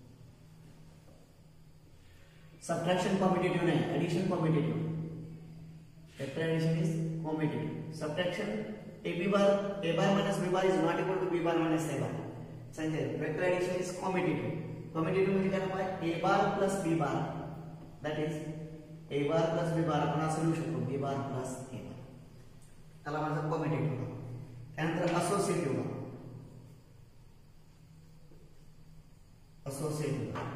Subtraction commutative नाही, addition commutative. Vector addition is commutative. Subtraction a b bar a bar minus b bar is not equal to b bar minus a bar. समझे. Vector addition is commutative. Commutative म्हणजे काय नाव आहे a bar plus b bar that is a bar plus b bar आपण असं लिहू शकतो b bar plus a bar. त्याला माझा कॉम्युटेटिव्ह लॉ. त्यानंतर associative law. Associative law.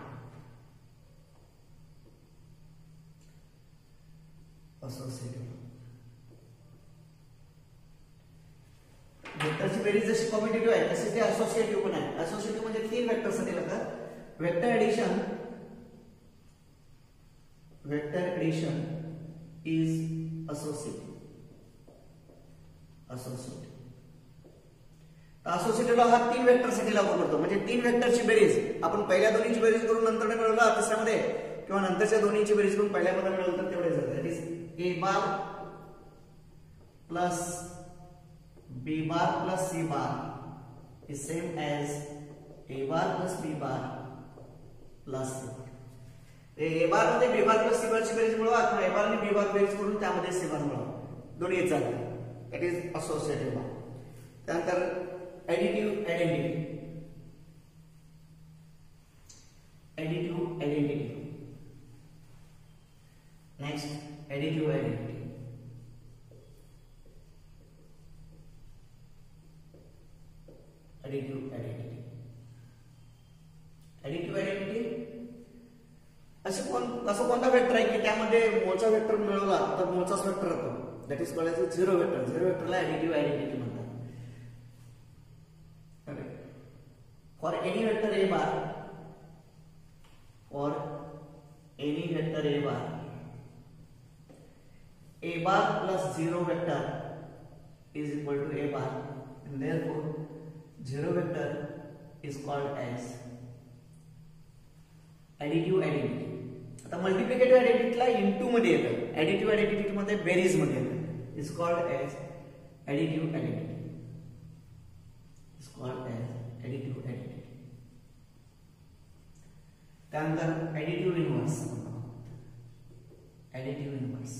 Associative law. वेक्टरची बेरीज जशी कॉम्युटेटिव्ह आहे तशी ते असोसिएटिव्ह पण आहे. असोसिएटिव्ह म्हणजे तीन वेक्टरसाठी लागतात. Vector addition vector addition is associative. Associative तर असोसिएटिव्ह लॉ हा तीन वेक्टरसाठी लागू पडतो. म्हणजे तीन वेक्टरची बेरीज आपण पहिल्या दोन्हीची बेरीज करून नंतर मिळवला तिसऱ्यामध्ये किंवा नंतरच्या दोन्हीची बेरीज करून पहिल्यामध्ये मिळवलं तर तेवढे जातात. That is A bar plus b bar plus c bar is same as a bar plus b bar plus c bar. a bar मध्ये b bar plus c bar ची बेरीज मिळवा किंवा a bar आणि b bar बेरीज करून त्यामध्ये c bar मिळवा. दोन्ही चालतात. That is associative law. त्यानंतर additive identity. Additive identity. Next additive identity. Additive identity. Additive identity असे कोण असं कोणता वेक्टर आहे की त्यामध्ये मूळचा वेक्टर मिळवला तर मूळचाच वेक्टर राहतो. That is called as zero vector. Zero वेक्टरला ऍडिटिव्ह आयडेंटिटी म्हणतात. For any vector A bar for any vector A bar A bar plus zero vector is equal to A bar and therefore zero vector is called as additive identity. आता multiplicative आयडेंटिटीला into मध्ये येतं. Additive identity मध्ये बेरीज मध्ये येतं. Is called as additive identity. Is called as additive identity. त्यानंतर additive inverse. Additive inverse.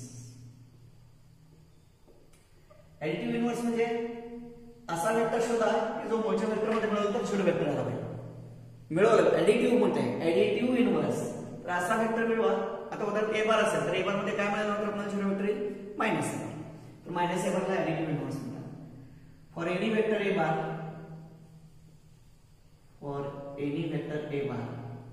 Additive inverse म्हणजे असा वेक्टर शोधा की जो मूळच्या वेक्टर मध्ये मिळवला तर झिरो वेक्टर आला पाहिजे. मिळवलं ऍडिटिव्ह म्हणते. ऍडिटिव्ह इनव्हर्स तर असा वेक्टर मिळवा. आता उदाहरण ए बार असेल तर ए बार मध्ये काय मिळालं तर आपल्याला झिरो वेक्टर येईल मायनस ए बार. तर मायनस ए बारला ऍडिटिव्ह इनव्हर्स म्हणतात. For any vector A bar for any vector A bar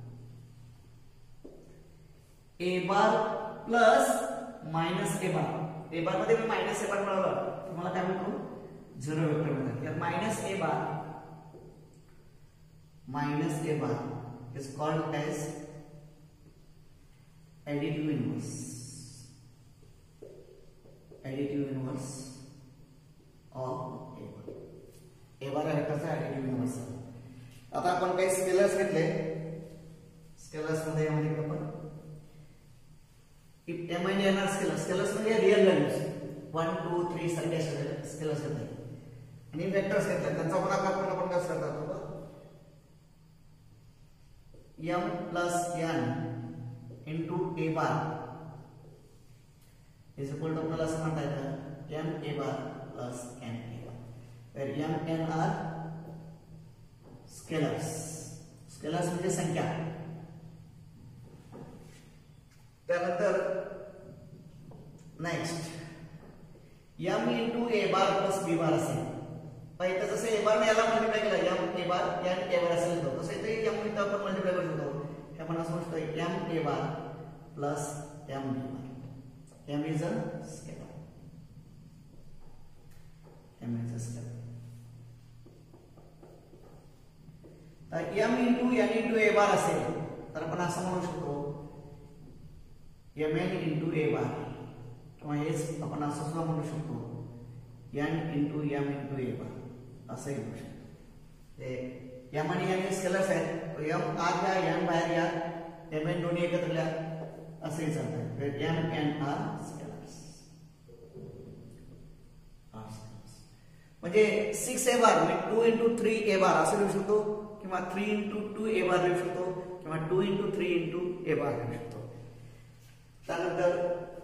A bar plus minus A bar. A bar मध्ये मी मायनस ए बार मिळवला तर मला काय मिळतो झिरो वेक्टर मिळतात. Minus A bar minus A bar is called as additive inverse. Additive inverse of A bar. A bar या वेक्टरचा ऍडिटिव्ह इनव्हर्स. आता आपण काही स्केलर्स घेतले. स्केलर्स मध्ये यामध्ये आपण एम आणि एन आर स्केलर्स. स्केलर्स म्हणजे real values one two three सारखे स्केलर्स घेतले आणि वेक्टर्स घेतले. त्यांचा गुणाकार पण आपण कसं करतात m plus n into a bar is equal to आपल्याला असं म्हणता येतं m a bar plus n a bar where m n are scalars. Scalars म्हणजे संख्या. त्यानंतर next m into a bar plus b bar असेल. पहिलं जसं a bar ने याला मल्टिप्लाय केला m a bar n a bar असेल होतं तसं इथे m इथं आपण मल्टिप्लाय करू शकतो. हे आपण असं म्हणतो m a bar plus m b bar. m is a scalar. m is a scalar. तर M into N into A bar असेल तर आपण असं म्हणू शकतो M N into A bar, किंवा हेच आपण असं सुद्धा म्हणू शकतो N into M into A bar असंही म्हणू शकतो. ते एम आणि एन हे स्केलर्स आहेत, एम आत घ्या एन बाहेर घ्या, एम एन दोन्ही एकत्र घ्या असंही चालतं. M N are scalars. म्हणजे सिक्स ए बार म्हणजे two into three A bar असं लिहू शकतो, किंवा three into two A bar लिहू शकतो, किंवा two into three into A bar लिहू शकतो. त्यानंतर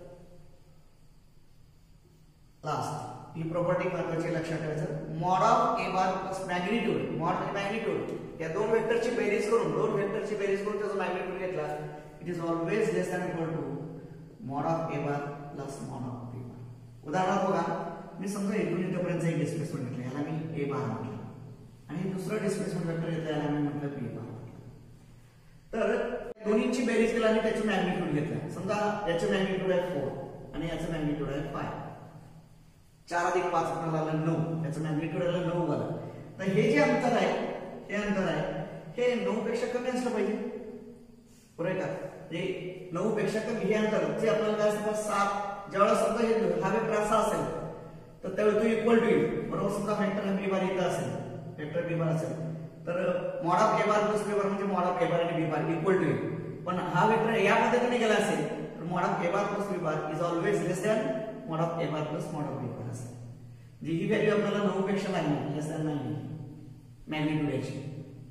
लास्ट ही प्रॉपर्टी महत्वाची लक्षात ठेवायचं, mod of A bar plus magnitude. Mod म्हणजे मॅग्निट्यूड, या दोन वेक्टरची बेरीज करून दोन वेक्टरची बेरीज करून त्याचा मॅग्निट्यूड घेतला, it is always less than equal to mod of A bar plus mod of B bar. उदाहरणार्थ बघा, मी समजा इथून इथपर्यंत एक डिस्प्लेसमेंट घेतलं, याला मी ए बार म्हटलं, आणि दुसरं डिस्प्लेसमेंट वेक्टर घेतलं, याला मी म्हटलं बी बार. तर दोन्हीची बेरीज केला आणि त्याची मॅग्निट्यूड घेतलं. समजा याचं मॅग्निट्यूड आहे फोर आणि याचं मॅग्निट्यूड आहे फाय. चार अधिक पाच आपल्याला आलं नऊ, याचं मॅग्निट्यूड आलं नऊ आलं. तर हे जे अंतर आहे हे अंतर आहे हे नऊ पेक्षा कमी असलं पाहिजे, बरोबर का? हे नऊ पेक्षा कमी हे अंतर जे आपल्याला काय असतं सात, ज्यावेळेला समजा हे हा वेक्टर असा असेल तर त्यावेळी तो इक्वल टू येईल, बरोबर. समजा वेक्टर बी बार इथं असेल, वेक्टर बी बार असेल तर mod of A bar plus B bar म्हणजे मॉड ऑफ ए बार आणि बी बार इक्वल टू येईल. पण हा वेक्टर या पद्धतीने गेला असेल तर mod of A bar plus B bar is always less than mod of A bar plus mod of B bar असेल. जी ही व्हॅल्यू आपल्याला नऊ पेक्षा लागली, लेस दॅन नाही मॅग्निट्यूड याची.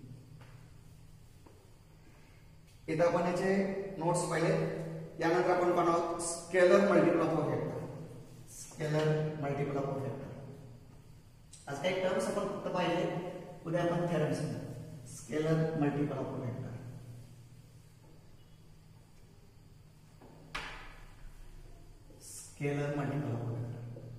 इथं आपण याचे नोट्स पाहिले. यानंतर आपण पाहणार आहोत scalar multiple of vector. Scalar multiple of vector आज काही टर्म्स आपण फक्त पाहिले, उद्या आपण theorems. Scalar multiple of vector. Scalar multiple of vector.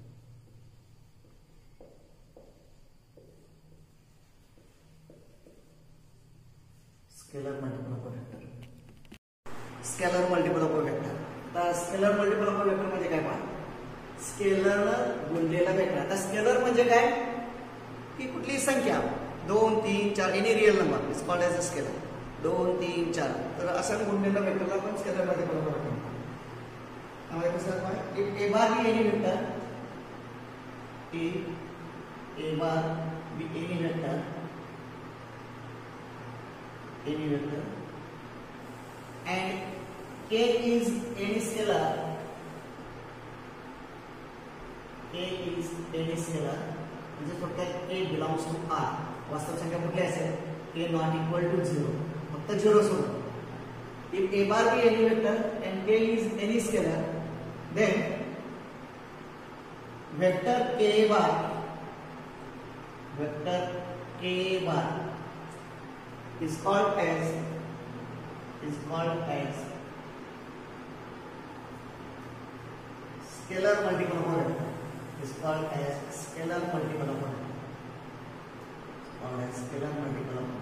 Scalar multiple of vector. Scalar multiple of vector. आता स्केलर मल्टिपल ऑफ वेक्टर म्हणजे काय पहा, स्केलर गुणलेला वेक्टर. आता स्केलर म्हणजे काय की कुठलीही संख्या दोन तीन चार any real number is called as a scalar. दोन तीन चार तर असं गुणलेल्या वेक्टरला आपण स्केलर मल्टिपल ऑफ वेक्टर म्हणतो. त्यामुळे कसं आहे एक A bar B any vector, A A bar B any vector, any vector and K is any scalar. K is any scalar म्हणजे फक्त K belongs to R. वास्तव संख्या कुठली असेल K not equal to zero, फक्त zero सोडून. If A bar be any vector and K is any scalar, then vector K bar vector K bar is called as is called as scalar multiple of vector. Is called as scalar multiple of vector. Called as scalar multiple of vector.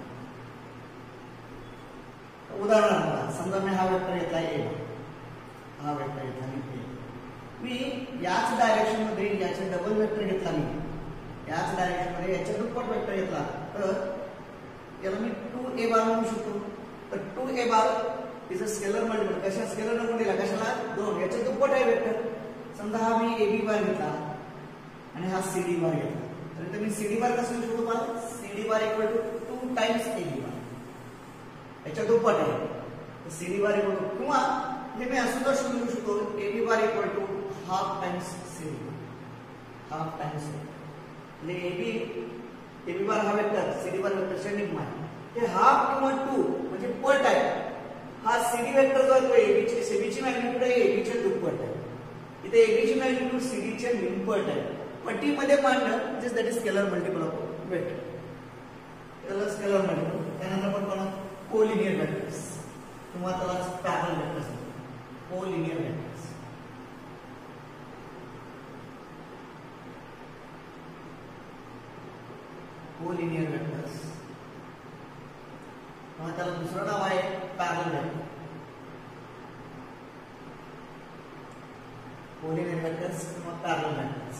उदाहरणार्थ समजा मी हा vector घेतला ए, हा vector घेतला मी ए, मी याच direction मध्ये याचे double vector घेतला मी, याच डायरेक्शन मध्ये याचे दुप्पट वेक्टर घेतला तर याला मी टू ए बार म्हणू शकतो. तर two A bar is a scalar multiple. कशा स्केलर नंबर दिला कशाला दोन, याचे दुप्पट आहे वेक्टर. समजा हा मी ए बी बार घेतला आणि हा सी डी बार घेतला तर इथे मी सी डी बार कसं लिहू शकतो मला, C D bar equal to two times A B bar, याच्या दुप्पट आहे तर C D bar equal to, किंवा हे मी असं तर लिहू शकतो A B bar equal to half times C D, half times म्हणजे ए बी ए बी बार हा वेक्टर, सी डी बार वेक्टरच्या निम्मा आहे. हे हाफ किंवा टू म्हणजे पट आहे. हा सी डी वेक्टर जो आहे तो एबीची सीबीची मॅग्निट्यूड आहे एबीच्या दुप्पट आहे. इथे एबीची मॅग्निट्यूड सीडीच्या निमपट आहे. पट्टीमध्ये मांडणं म्हणजे that is scalar multiple of vector. त्याला स्केलर मल्टिपल. त्यानंतर आपण पण कोलिनियर वेक्टर्स किंवा त्याला parallel vectors, collinear vectors. Collinear vectors किंवा त्याला दुसरं नाव आहे पॅरलल वेक्टर. कोलिनियर वेक्टर्स किंवा पॅरलल वेक्टर्स.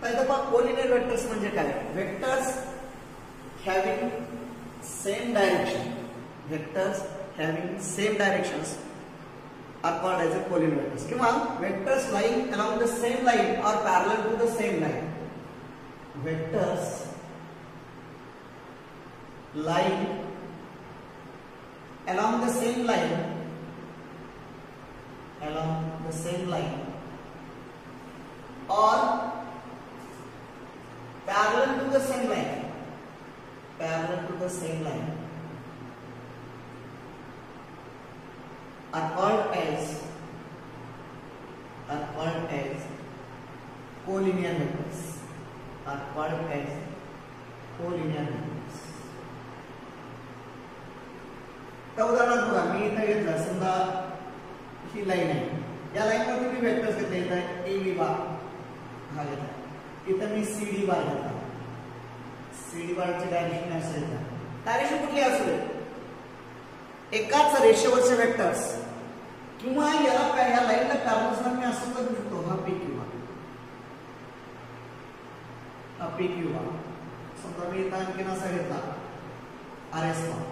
तर इथं पहा कोलिनियर वेक्टर्स म्हणजे काय? Vectors having same direction, vectors having same directions are called as a collinear vectors. किंवा vectors lying along the same line or parallel to the same line. Vectors lying along the same line, along the same line, or parallel to the same line, parallel to the same line. Are called as are called as collinear vectors. Are called as collinear vectors. तर उदाहरणार्थ बघा, मी इथे घेतला समजा ही line आहे, या line वरती मी vectors घेतले. इथं ए बी बार हा घेतला, इथं मी सी डी बार घेतला. सी डी बारची डायरेक्शन असेल, डायरेक्शन कुठली असेल? एकाच रेषेवरचे वेक्टर्स किंवा याला काय या लाईनला पॅरलल मी असं करू शकतो, हा पी क्यू हा पी क्यू समजा मी इथं आणखीन असा घेतला आर एस वन.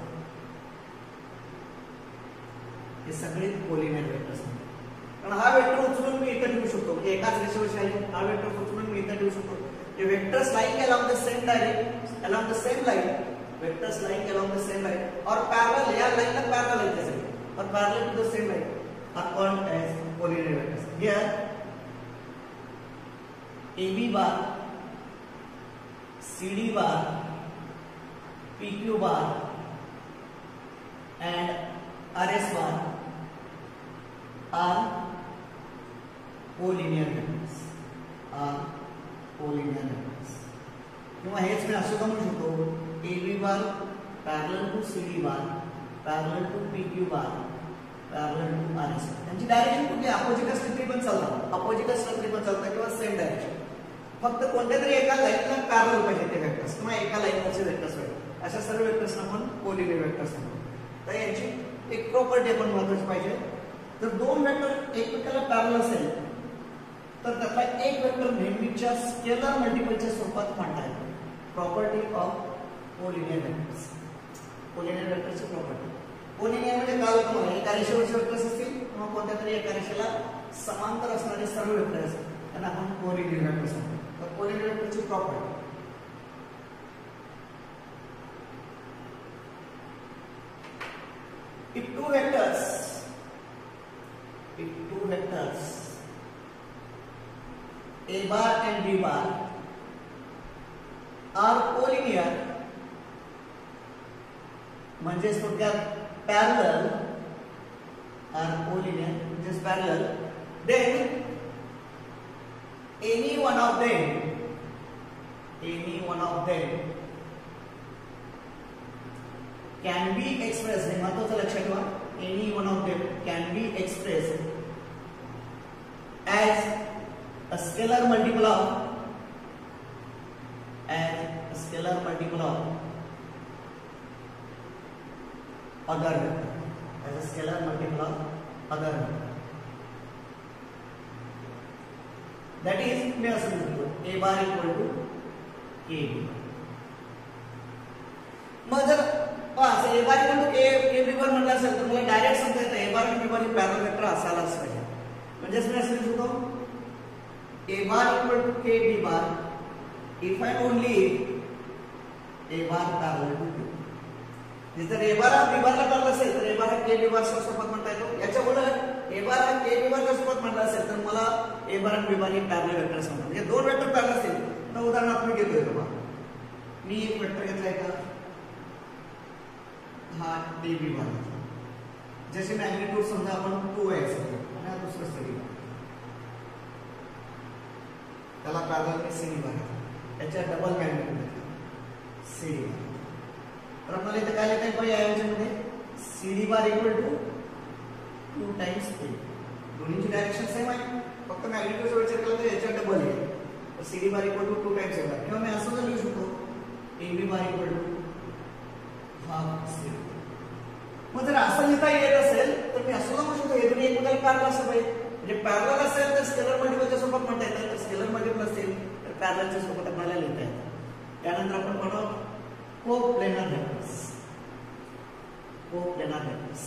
हे सगळे कोलिनियर वेक्टर्स आहेत. कारण हा वेक्टर उचलून मी इथं ठेवू शकतो, म्हणजे एकाच रेषेवर आहे हा वेक्टर उचलून मी इथं ठेवू शकतो. हे vectors lying along the same direction, along the same line, vectors lying along the same line or parallel, या line ला parallel आहे त्याचे, or parallel to the same line are called as collinear vectors. Here A B bar, C D bar, P Q bar and R S bar are collinear vectors. Are collinear vectors. किंवा हेच मी असं म्हणू शकतो, A B bar parallel to C D bar, parallel to P Q bar, parallel to R S bar. त्यांची direction कुठली? Opposite असली तरी पण चालतात, अपोजिट असलं तरी पण चालतं किंवा सेम डायरेक्शन. फक्त कोणत्या तरी एका लाईनला पॅरलल पाहिजे ते वेक्टर्स किंवा एका लाईनवरचे वेक्टर्स पाहिजे. अशा सर्व वेक्टर्सना आपण कोलिनियर वेक्टर्स म्हणतो. तर यांची एक प्रॉपर्टी आपण महत्त्वाची पाहिजे. जर दोन वेक्टर एकमेकाला पॅरलल असेल तर त्यातला एक वेक्टर नेहमीच्या स्केलर मल्टिपलच्या स्वरूपात मांडता येतो. Property of collinear vectors. Collinear वेक्टरची प्रॉपर्टी. कोलिनियर म्हणजे काय होतं? तुम्हाला एका रेषेवरचे वेक्टर्स असतील किंवा कोणत्या तरी एका रेषेला समांतर असणारे सर्व वेक्टर असतील त्यांना आपण कोलिनियर वेक्टर्स म्हणतो. तर कोलिनियर वेक्टरची property, if two vectors if two vectors A bar and B bar are collinear, म्हणजे थोडक्यात पॅरलल, are collinear म्हणजेच parallel, then any one of them any one of them can be expressed, हे महत्त्वाचं लक्षात ठेवा, any one of them can be expressed as a scalar multiple of as a scalar multiple of other vector, as a scalar multiple of other vector. That is, मी असं म्हणतो a bar equal to k b. मग जर असं a bar equal to k b bar म्हटलं असेल तर मला direct सांगता येतं a bar आणि b bar हे पॅरलल वेक्टर असायलाच पाहिजे. म्हणजेच मी असं लिहू शकतो a bar equal to k b bar if and only a bar parallel to b. जर a bar हा b bar ला पॅरलल असेल तर a bar हा k b bar च्या स्वरूपात म्हणता येतो. याच्या उलट a bar हा k b bar च्या स्वरूपात म्हटलं असेल तर मला a bar आणि b bar हे पॅरलल वेक्टर्स म्हणतात. म्हणजे दोन वेक्टर पॅरलल असतील तर उदाहरणार्थ मी घेतोय तुम्हाला, मी एक वेक्टर घेतलाय का हा a b bar, जसे मॅग्निट्यूड समजा आपण टू आहे आणि हा दुसरा c d bar, त्याला पॅरलल मी c d bar, याच्या double magnitude c d bar. तर आपल्याला इथे काय लिहिता येईल या याच्यामध्ये c d bar equal to two times a. दोन्हीची डायरेक्शन सेम आहे, फक्त मॅग्निट्यूडचा विचार केला तर याच्या डबल आहे. तर c d bar equal to two times a. किंवा मी असं लिहू शकतो a b bar equal to half c. मग जर असं लिहिता येत असेल तर मी असं म्हणू शकतो हे दोन्ही एकमेकाला पॅरलल असं पाहिजे. म्हणजे पॅरलल असेल तर स्केलर मल्टिपलच्या स्वरूपात म्हणता येतं, तर स्केलर मल्टिपल असेल तर पॅरललच्या सोबत आपल्याला लिहिता येतं. त्यानंतर आपण बनवू coplanar vectors. Coplanar vectors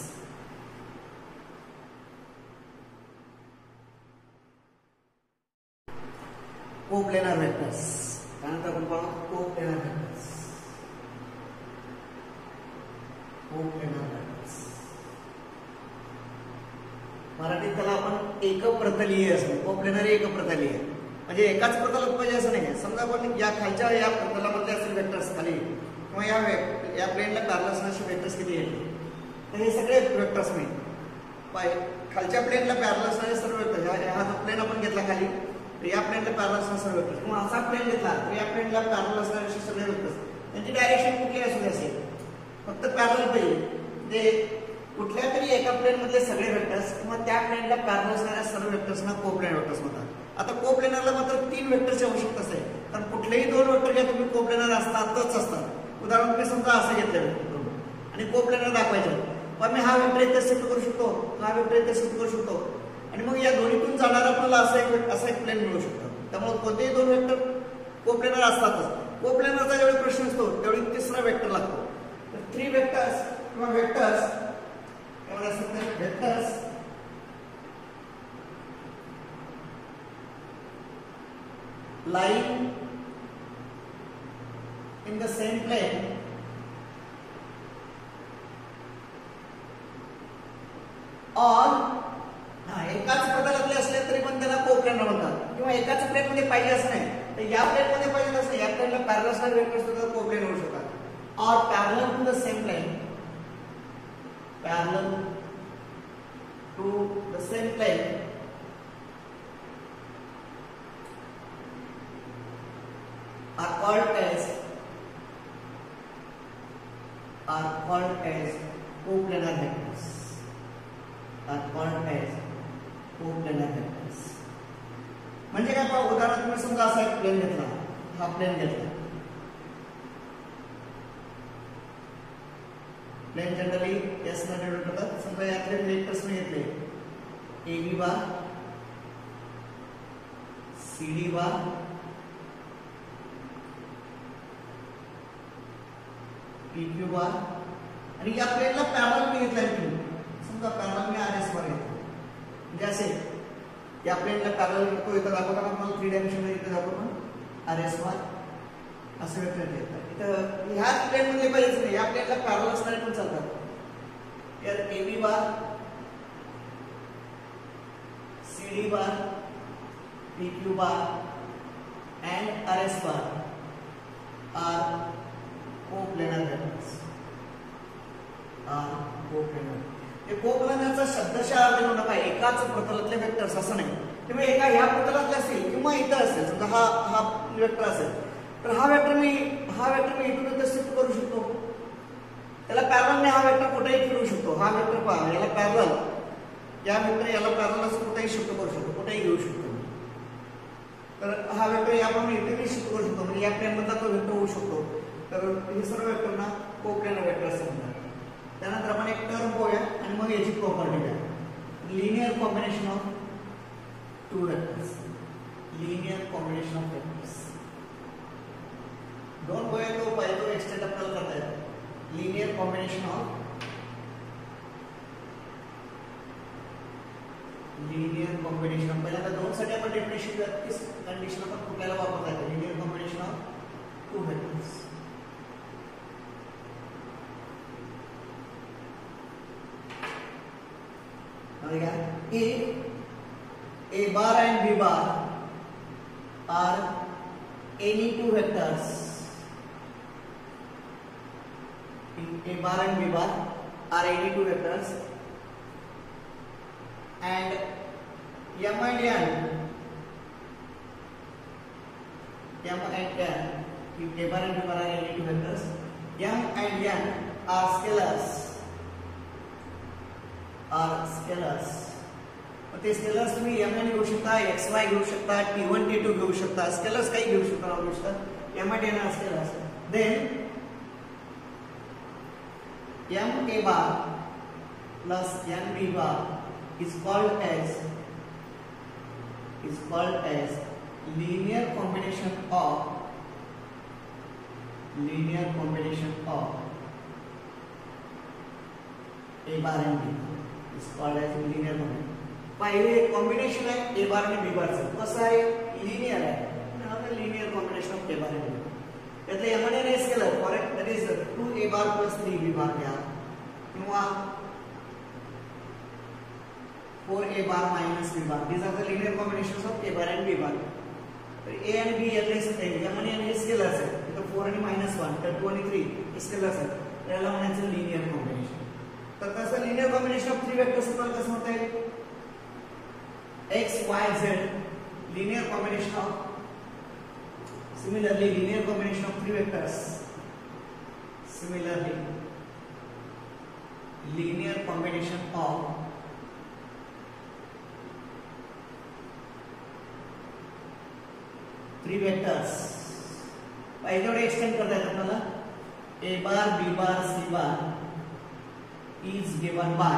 coplanar vectors त्यानंतर आपण बनवू कोप्लेनर वेक्टर्स. कोप्लेनर वेक्टर्स मराठीत त्याला आपण एकप्रतलीय असं. कोप्लेनर एकप्रतलीय म्हणजे एकाच प्रतलात पाहिजे असं नाही. समजा आपण या खालच्या या प्रतलामधले असतील वेक्टर्स खाली किंवा या या प्लेनला पॅरलल असणारे वेक्टर्स किती येतील तर हे सगळे वेक्टर्स मी खालच्या प्लेनला पॅरलल असणारे सर्व वेक्टर्स. हा जो प्लेन आपण घेतला खाली तर या प्लेनला पॅरलल असणारे सर्व वेक्टर्स किंवा असा प्लेन घेतला तर या प्लेनला पॅरलल असणारे सगळे वेक्टर्स त्यांची डायरेक्शन कुठली असू असेल फक्त पॅरलल पाहिजे. ते कुठल्या तरी एका प्लेन मधले सगळे वेक्टर्स किंवा त्या प्लेनला पॅरलल असणाऱ्या सर्व वेक्टर्सना कोप्लेनर वेक्टर्स म्हणतात. आता कोप्लेनरला मात्र तीन वेक्टरची आवश्यकता असते कारण कुठलेही दोन वेक्टर घ्या तुम्ही कोप्लेनर असतातच असतात. उदाहरण तुम्ही समजा असं घेतलं आणि कोप्लेनर दाखवायचे पण मी हा वेक्टर इथे शिफ्ट करू शकतो हा वेक्टर इथे शिफ्ट करू शकतो आणि मग या दोन्हीतून जाणारा आपल्याला असा एक असा एक प्लेन मिळू शकतो. त्यामुळे कोणतेही दोन वेक्टर कोप्लेनर असतातच. कोप्लेनरचा जेवढे प्रश्न असतो तेवढी तिसरा वेक्टर लागतो. तर थ्री वेक्टर्स किंवा vectors vectors lying in the same plane or हा एकाच प्रतलातले असले तरी पण त्याला कोप्लेनर म्हणतात किंवा एकाच प्लेन मध्ये पाहिजे असं नाही तर या प्लेन मध्ये पाहिजे असं या प्लेनला पॅरलल असणारे वेक्टर्स सुद्धा कोप्लेनर होऊ शकतात. और parallel to the same plane parallel to the same plane are called as are called as coplanar vectors are called as coplanar vectors. म्हणजे काय पहा उदाहरण तुम्ही समजा असा एक प्लेन घेतला हा प्लेन घेतला प्लेन जनरली एस ने डिनोट होतात. समजा यातले वेक्टर्स मी घेतले A B bar C D bar P Q bar आणि या प्लेनला पॅरलल मी घेतलाय. समजा पॅरलल मी आर एस बार घेतो म्हणजे असे या प्लेनला पॅरलल घेतो इथं दाखवताना आपल्याला थ्री डायमेन्शन मध्ये इथे दाखवतो आर एस बार असं वेक्टर घेतात. इथं ह्याच प्लेन मध्ये पाहिजेच नाही या प्लेनला पॅरलल असणारे पण चालतात. यार A B bar C D bar P Q bar and R S bar are coplanar vectors are coplanar. हे कोप्लेनरचा शब्दशः अर्थ म्हणू नका एकाच प्रतलातले वेक्टर्स असं नाही. तुम्ही एका ह्या प्रतलातले असेल किंवा इथं असेल समजा हा हा वेक्टर असेल तर हा वेक्टर मी हा वेक्टर मी इथून इथं शिफ्ट करू शकतो. त्याला पॅरललने हा वेक्टर कुठेही फिरवू शकतो. हा वेक्टर पहा याला पॅरलल या वेक्टर याला पॅरलल असं कुठेही शिफ्ट करू शकतो कुठेही घेऊ शकतो. तर हा वेक्टर याप्रमाणे इथे शिफ्ट करू शकतो म्हणजे या प्लेन मधला तो वेक्टर होऊ शकतो. तर हे सर्व वेक्टरना कोप्लेनर वेक्टर्स म्हणतात. त्यानंतर आपण एक टर्म पाहूया आणि मग याची प्रॉपर्टी घ्या. Linear combination of two vectors linear combination of vectors दोन पाहिजे तो पाहिजे तो एक्सटेंड आपल्याला करता येतो. Linear combination of linear combination पहिल्यांदा दोन साठी आपण डेफिनेशन कंडिशन आपण कुठल्याला वापरता येते. Linear combination of two vectors if A bar and B bar are any two vectors if A bar and B bar are any two vectors and M and N M and N if A bar and B bar are any two vectors M and N are scalars are scalars. ते scalars तुम्ही M N घेऊ शकता x Y घेऊ शकता T one T to घेऊ शकता scalars काही घेऊ शकता घेऊ शकता M N are scalars. Then M A bar plus N B bar is called as is called as linear combination of linear combination of a bar and b is called as linear combination. पहिले combination आहे a bar आणि b बारचं. कसं आहे? Linear आहे. म्हणजे linear combination of a bar आणि b. त्यातले m आणि n scalar correct, that is two a bar plus three b bar घ्या किंवा four a bar minus b bar. these are the linear combinations of a bar and b bar. तर a आणि b यातले m आणि n हे scalars आहेत. तर four आणि मायनस वन, तर टू आणि थ्री स्केलर्स आहेत. त्याला म्हणायचं लिनियर कॉम्बिनेशन. तर तसं linear combination of three vectors आपल्याला कसं म्हणता येईल? x y z linear combination of similarly linear combination of three vectors similarly linear combination of three vectors पाहिजे एक्सटेंड करता येतात मला. a bar b bar c bar is given by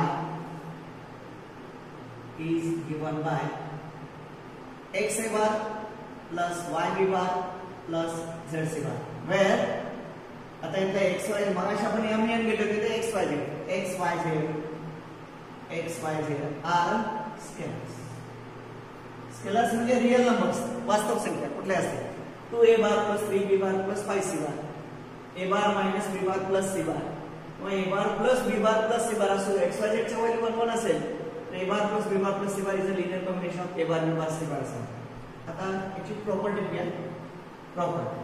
is given by x a bar plus y b bar plus z c bar, where आता इथे x y मगाशी आपण m n घेतले होते x y z x y z x y z are scalars. Scalars म्हणजे real numbers, वास्तव संख्या कुठल्या असतील. Two a bar plus three b bar plus five c bar, a bar minus b bar plus c bar, मग a bar plus b bar plus c bar असो x y z च्या value one one असेल. a bar plus b bar plus c bar is a linear combination of a bar b bar c bar. आता याची property घ्या. Property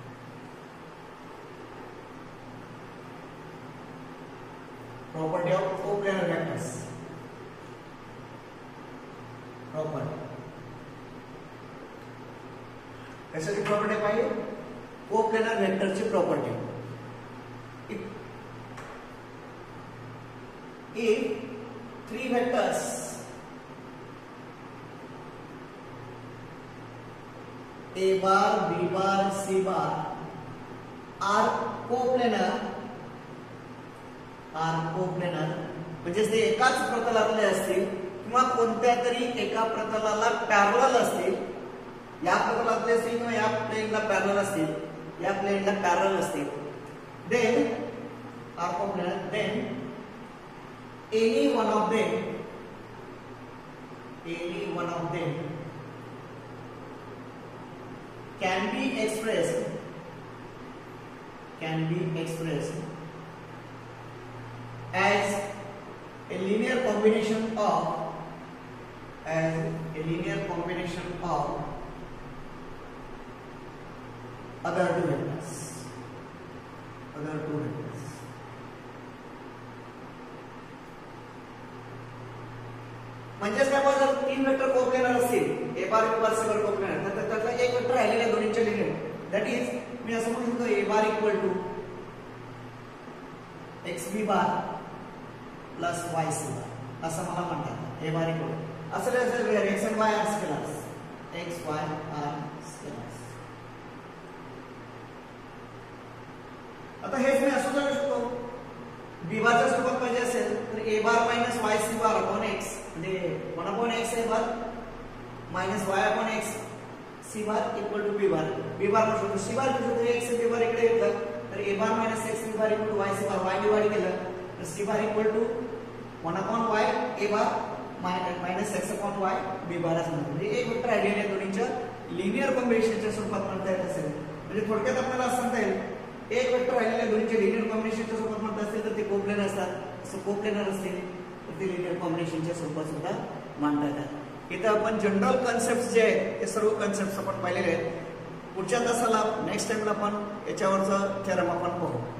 property of coplanar vectors. Property कशाची property पाहिजे? Coplanar वेक्टरची property. if three vectors a bar b bar c bar are coplanar are coplanar म्हणजे ते एकाच प्रतलातले असतील किंवा कोणत्या तरी एका प्रतलाला पॅरलल असतील. या प्रतलातले असतील किंवा या प्लेनला पॅरलल असतील, या प्लेनला पॅरलल असतील, then are coplanar, then any one of them any one of them can be expressed can be expressed as a linear combination of as a linear combination of other two vectors other two vectors. म्हणजे काय बघा, जर तीन vector coplanar असतील a bar b bar c bar coplanar, तर त्यातला एक vector राहिलेला दोन्हीच्या लिनियर, दॅट इज मी असं म्हणू शकतो a bar equal to xb bar plus yc bar असं मला म्हणतात. a बार इक्वल असं असेल where x and y are scalars x y are scalars. आता हेच मी असं करू शकतो. b बारच्या स्वरूपात पाहिजे असेल तर a bar minus yc bar upon x म्हणजे one upon x a bar minus y upon x c bar equal to b bar. b bar म्हणू शकतो c बार घेतो x b बार इकडे घेतलं तर a bar minus x b bar equal to y c bar y divide केलं तर c bar equal to one upon y a bar minus x upon y b bar असं म्हणतो. म्हणजे एक वेक्टर आयडियल या दोन्हीच्या लिनियर कॉम्बिनेशनच्या स्वरूपात म्हणता येत असेल. म्हणजे थोडक्यात आपल्याला असं सांगता येईल एक वेक्टर राहिलेल्या दोन्हीच्या लिनियर कॉम्बिनेशनच्या स्वरूपात म्हणत असतील तर ते कोप्लेनर असतात. असं कोप्लेनर असतील तर ते लिनियर कॉम्बिनेशनच्या स्वरूपात सुद्धा मांडता येतात. इथं आपण जनरल कन्सेप्ट जे आहेत ते सर्व कन्सेप्ट आपण पाहिलेले आहेत. पुढच्या तासाला नेक्स्ट टाइमला आपण याच्यावरचं थेरम आपण पाहू.